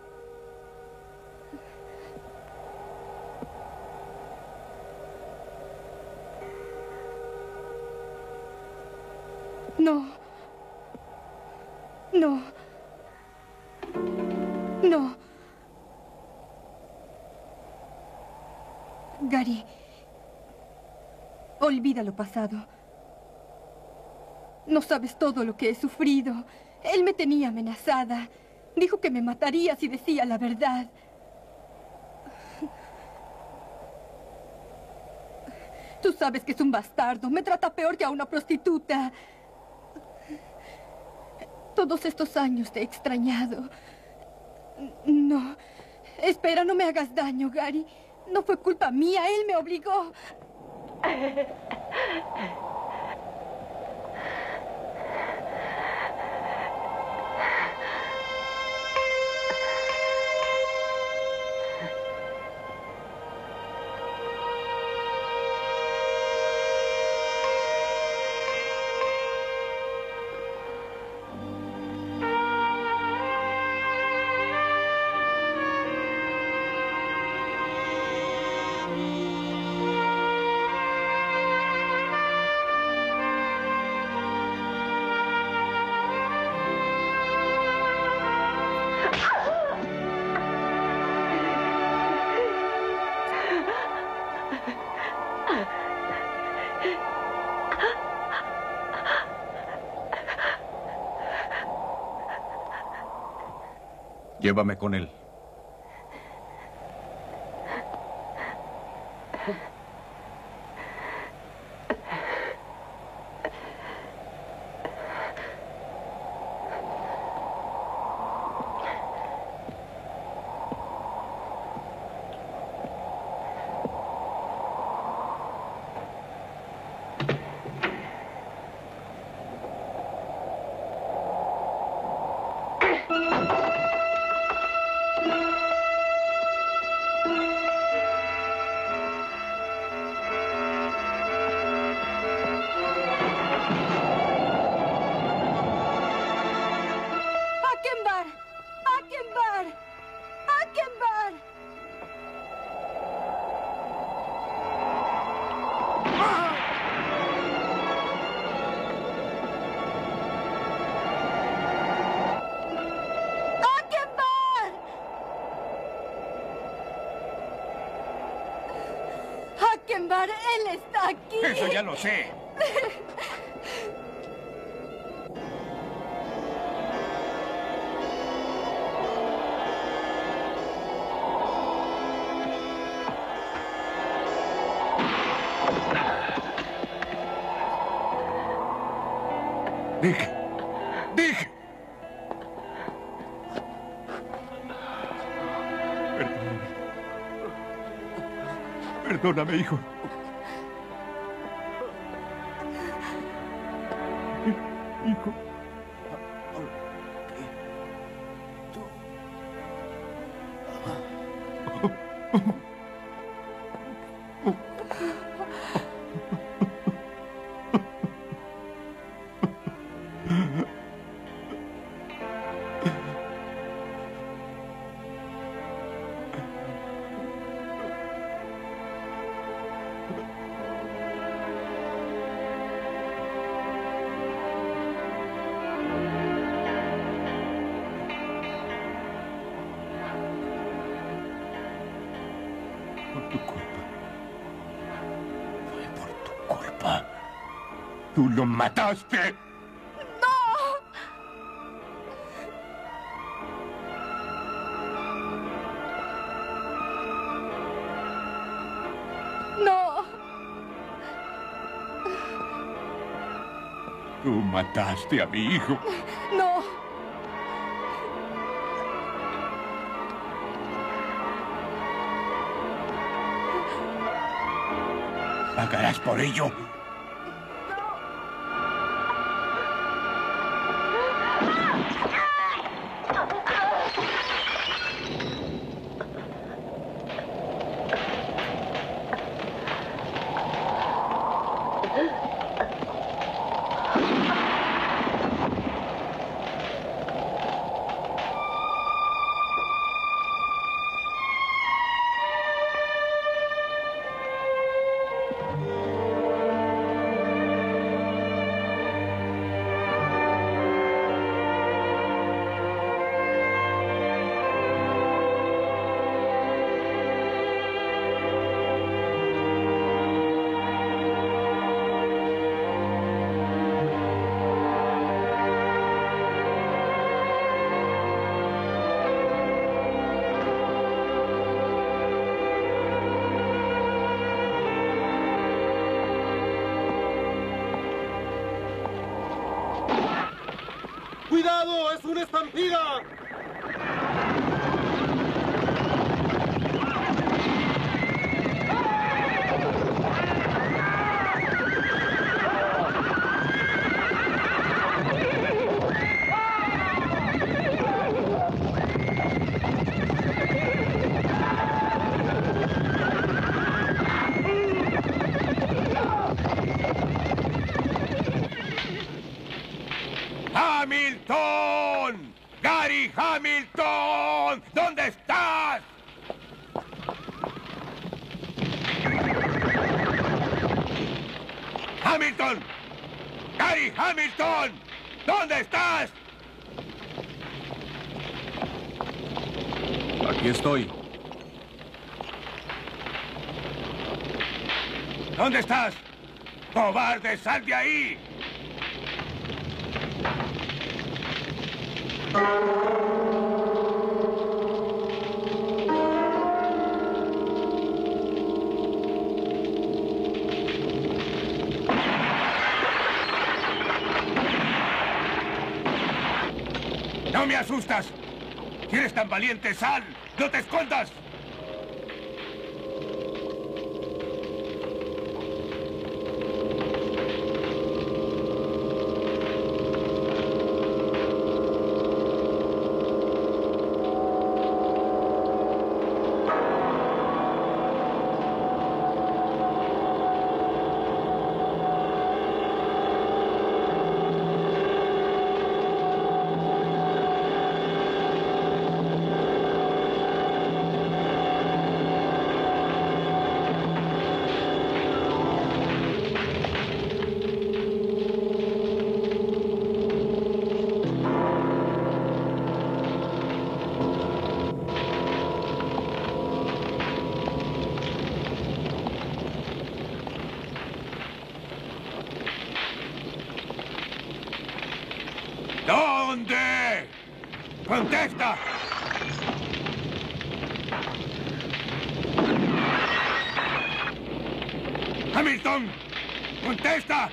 No. No. No. Gary, olvida lo pasado. No sabes todo lo que he sufrido. Él me tenía amenazada. Dijo que me mataría si decía la verdad. Tú sabes que es un bastardo. Me trata peor que a una prostituta. Todos estos años te he extrañado. No. Espera, no me hagas daño, Gary. No fue culpa mía. Él me obligó. Llévame con él. Él está aquí. Eso ya lo sé. Dick. Dick. Perdóname, hijo. Hijo. ¡Tú lo mataste! ¡No! ¡Tú mataste a mi hijo! ¡No! ¡Pagarás por ello! ¡Cuidado! ¡Es una estampida! ¡Hamilton! ¡Gary Hamilton! ¿Dónde estás? ¡Hamilton! ¡Gary Hamilton! ¿Dónde estás? Aquí estoy. ¿Dónde estás? ¡Cobarde, sal de ahí! ¡No me asustas! Si eres tan valiente, sal. ¡No te escondas! ¿Dónde? ¡Contesta! ¡Hamilton! ¡Contesta!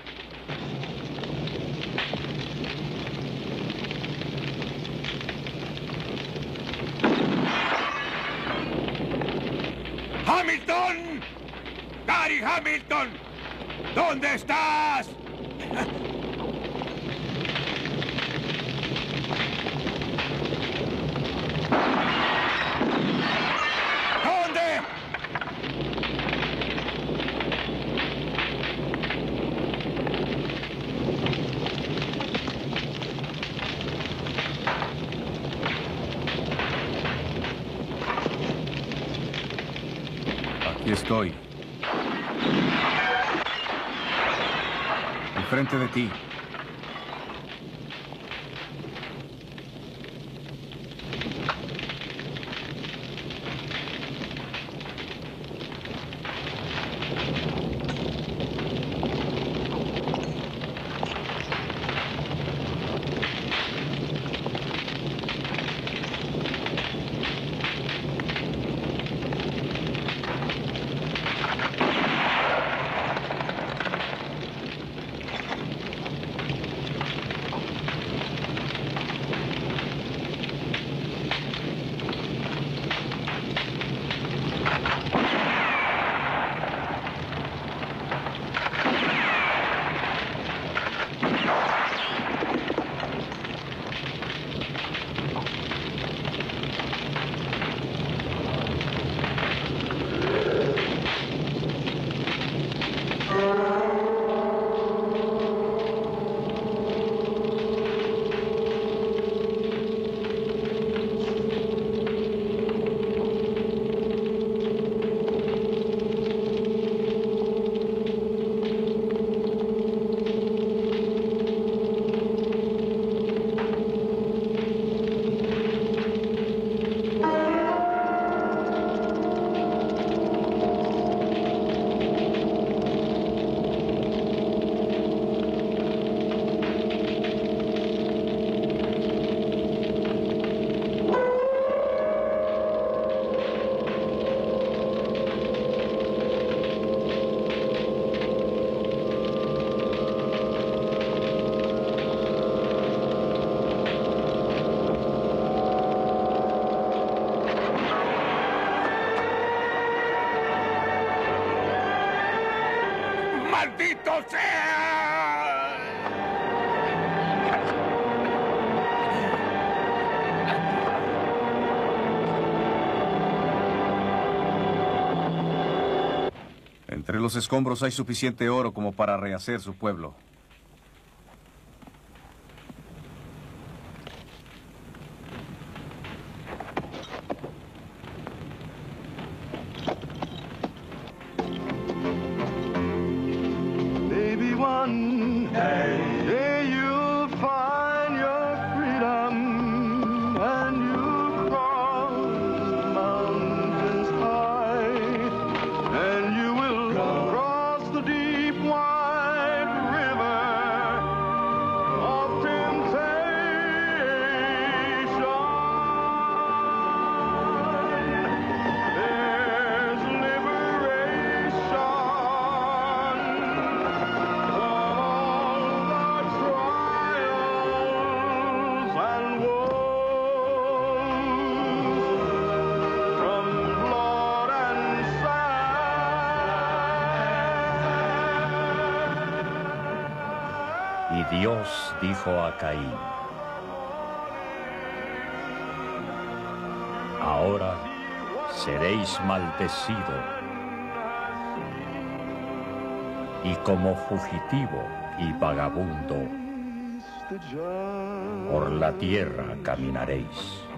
¡Hamilton! ¡Gary Hamilton! ¿Dónde estás? Aquí estoy. Enfrente de ti. sea! Entre los escombros hay suficiente oro como para rehacer su pueblo. Maybe one day you'll find your freedom and you'll cross mountains high and you will cross the deep wide river of temptation. There's liberation Y Dios dijo a Caín: ahora seréis maldecido, y como fugitivo y vagabundo por la tierra caminaréis.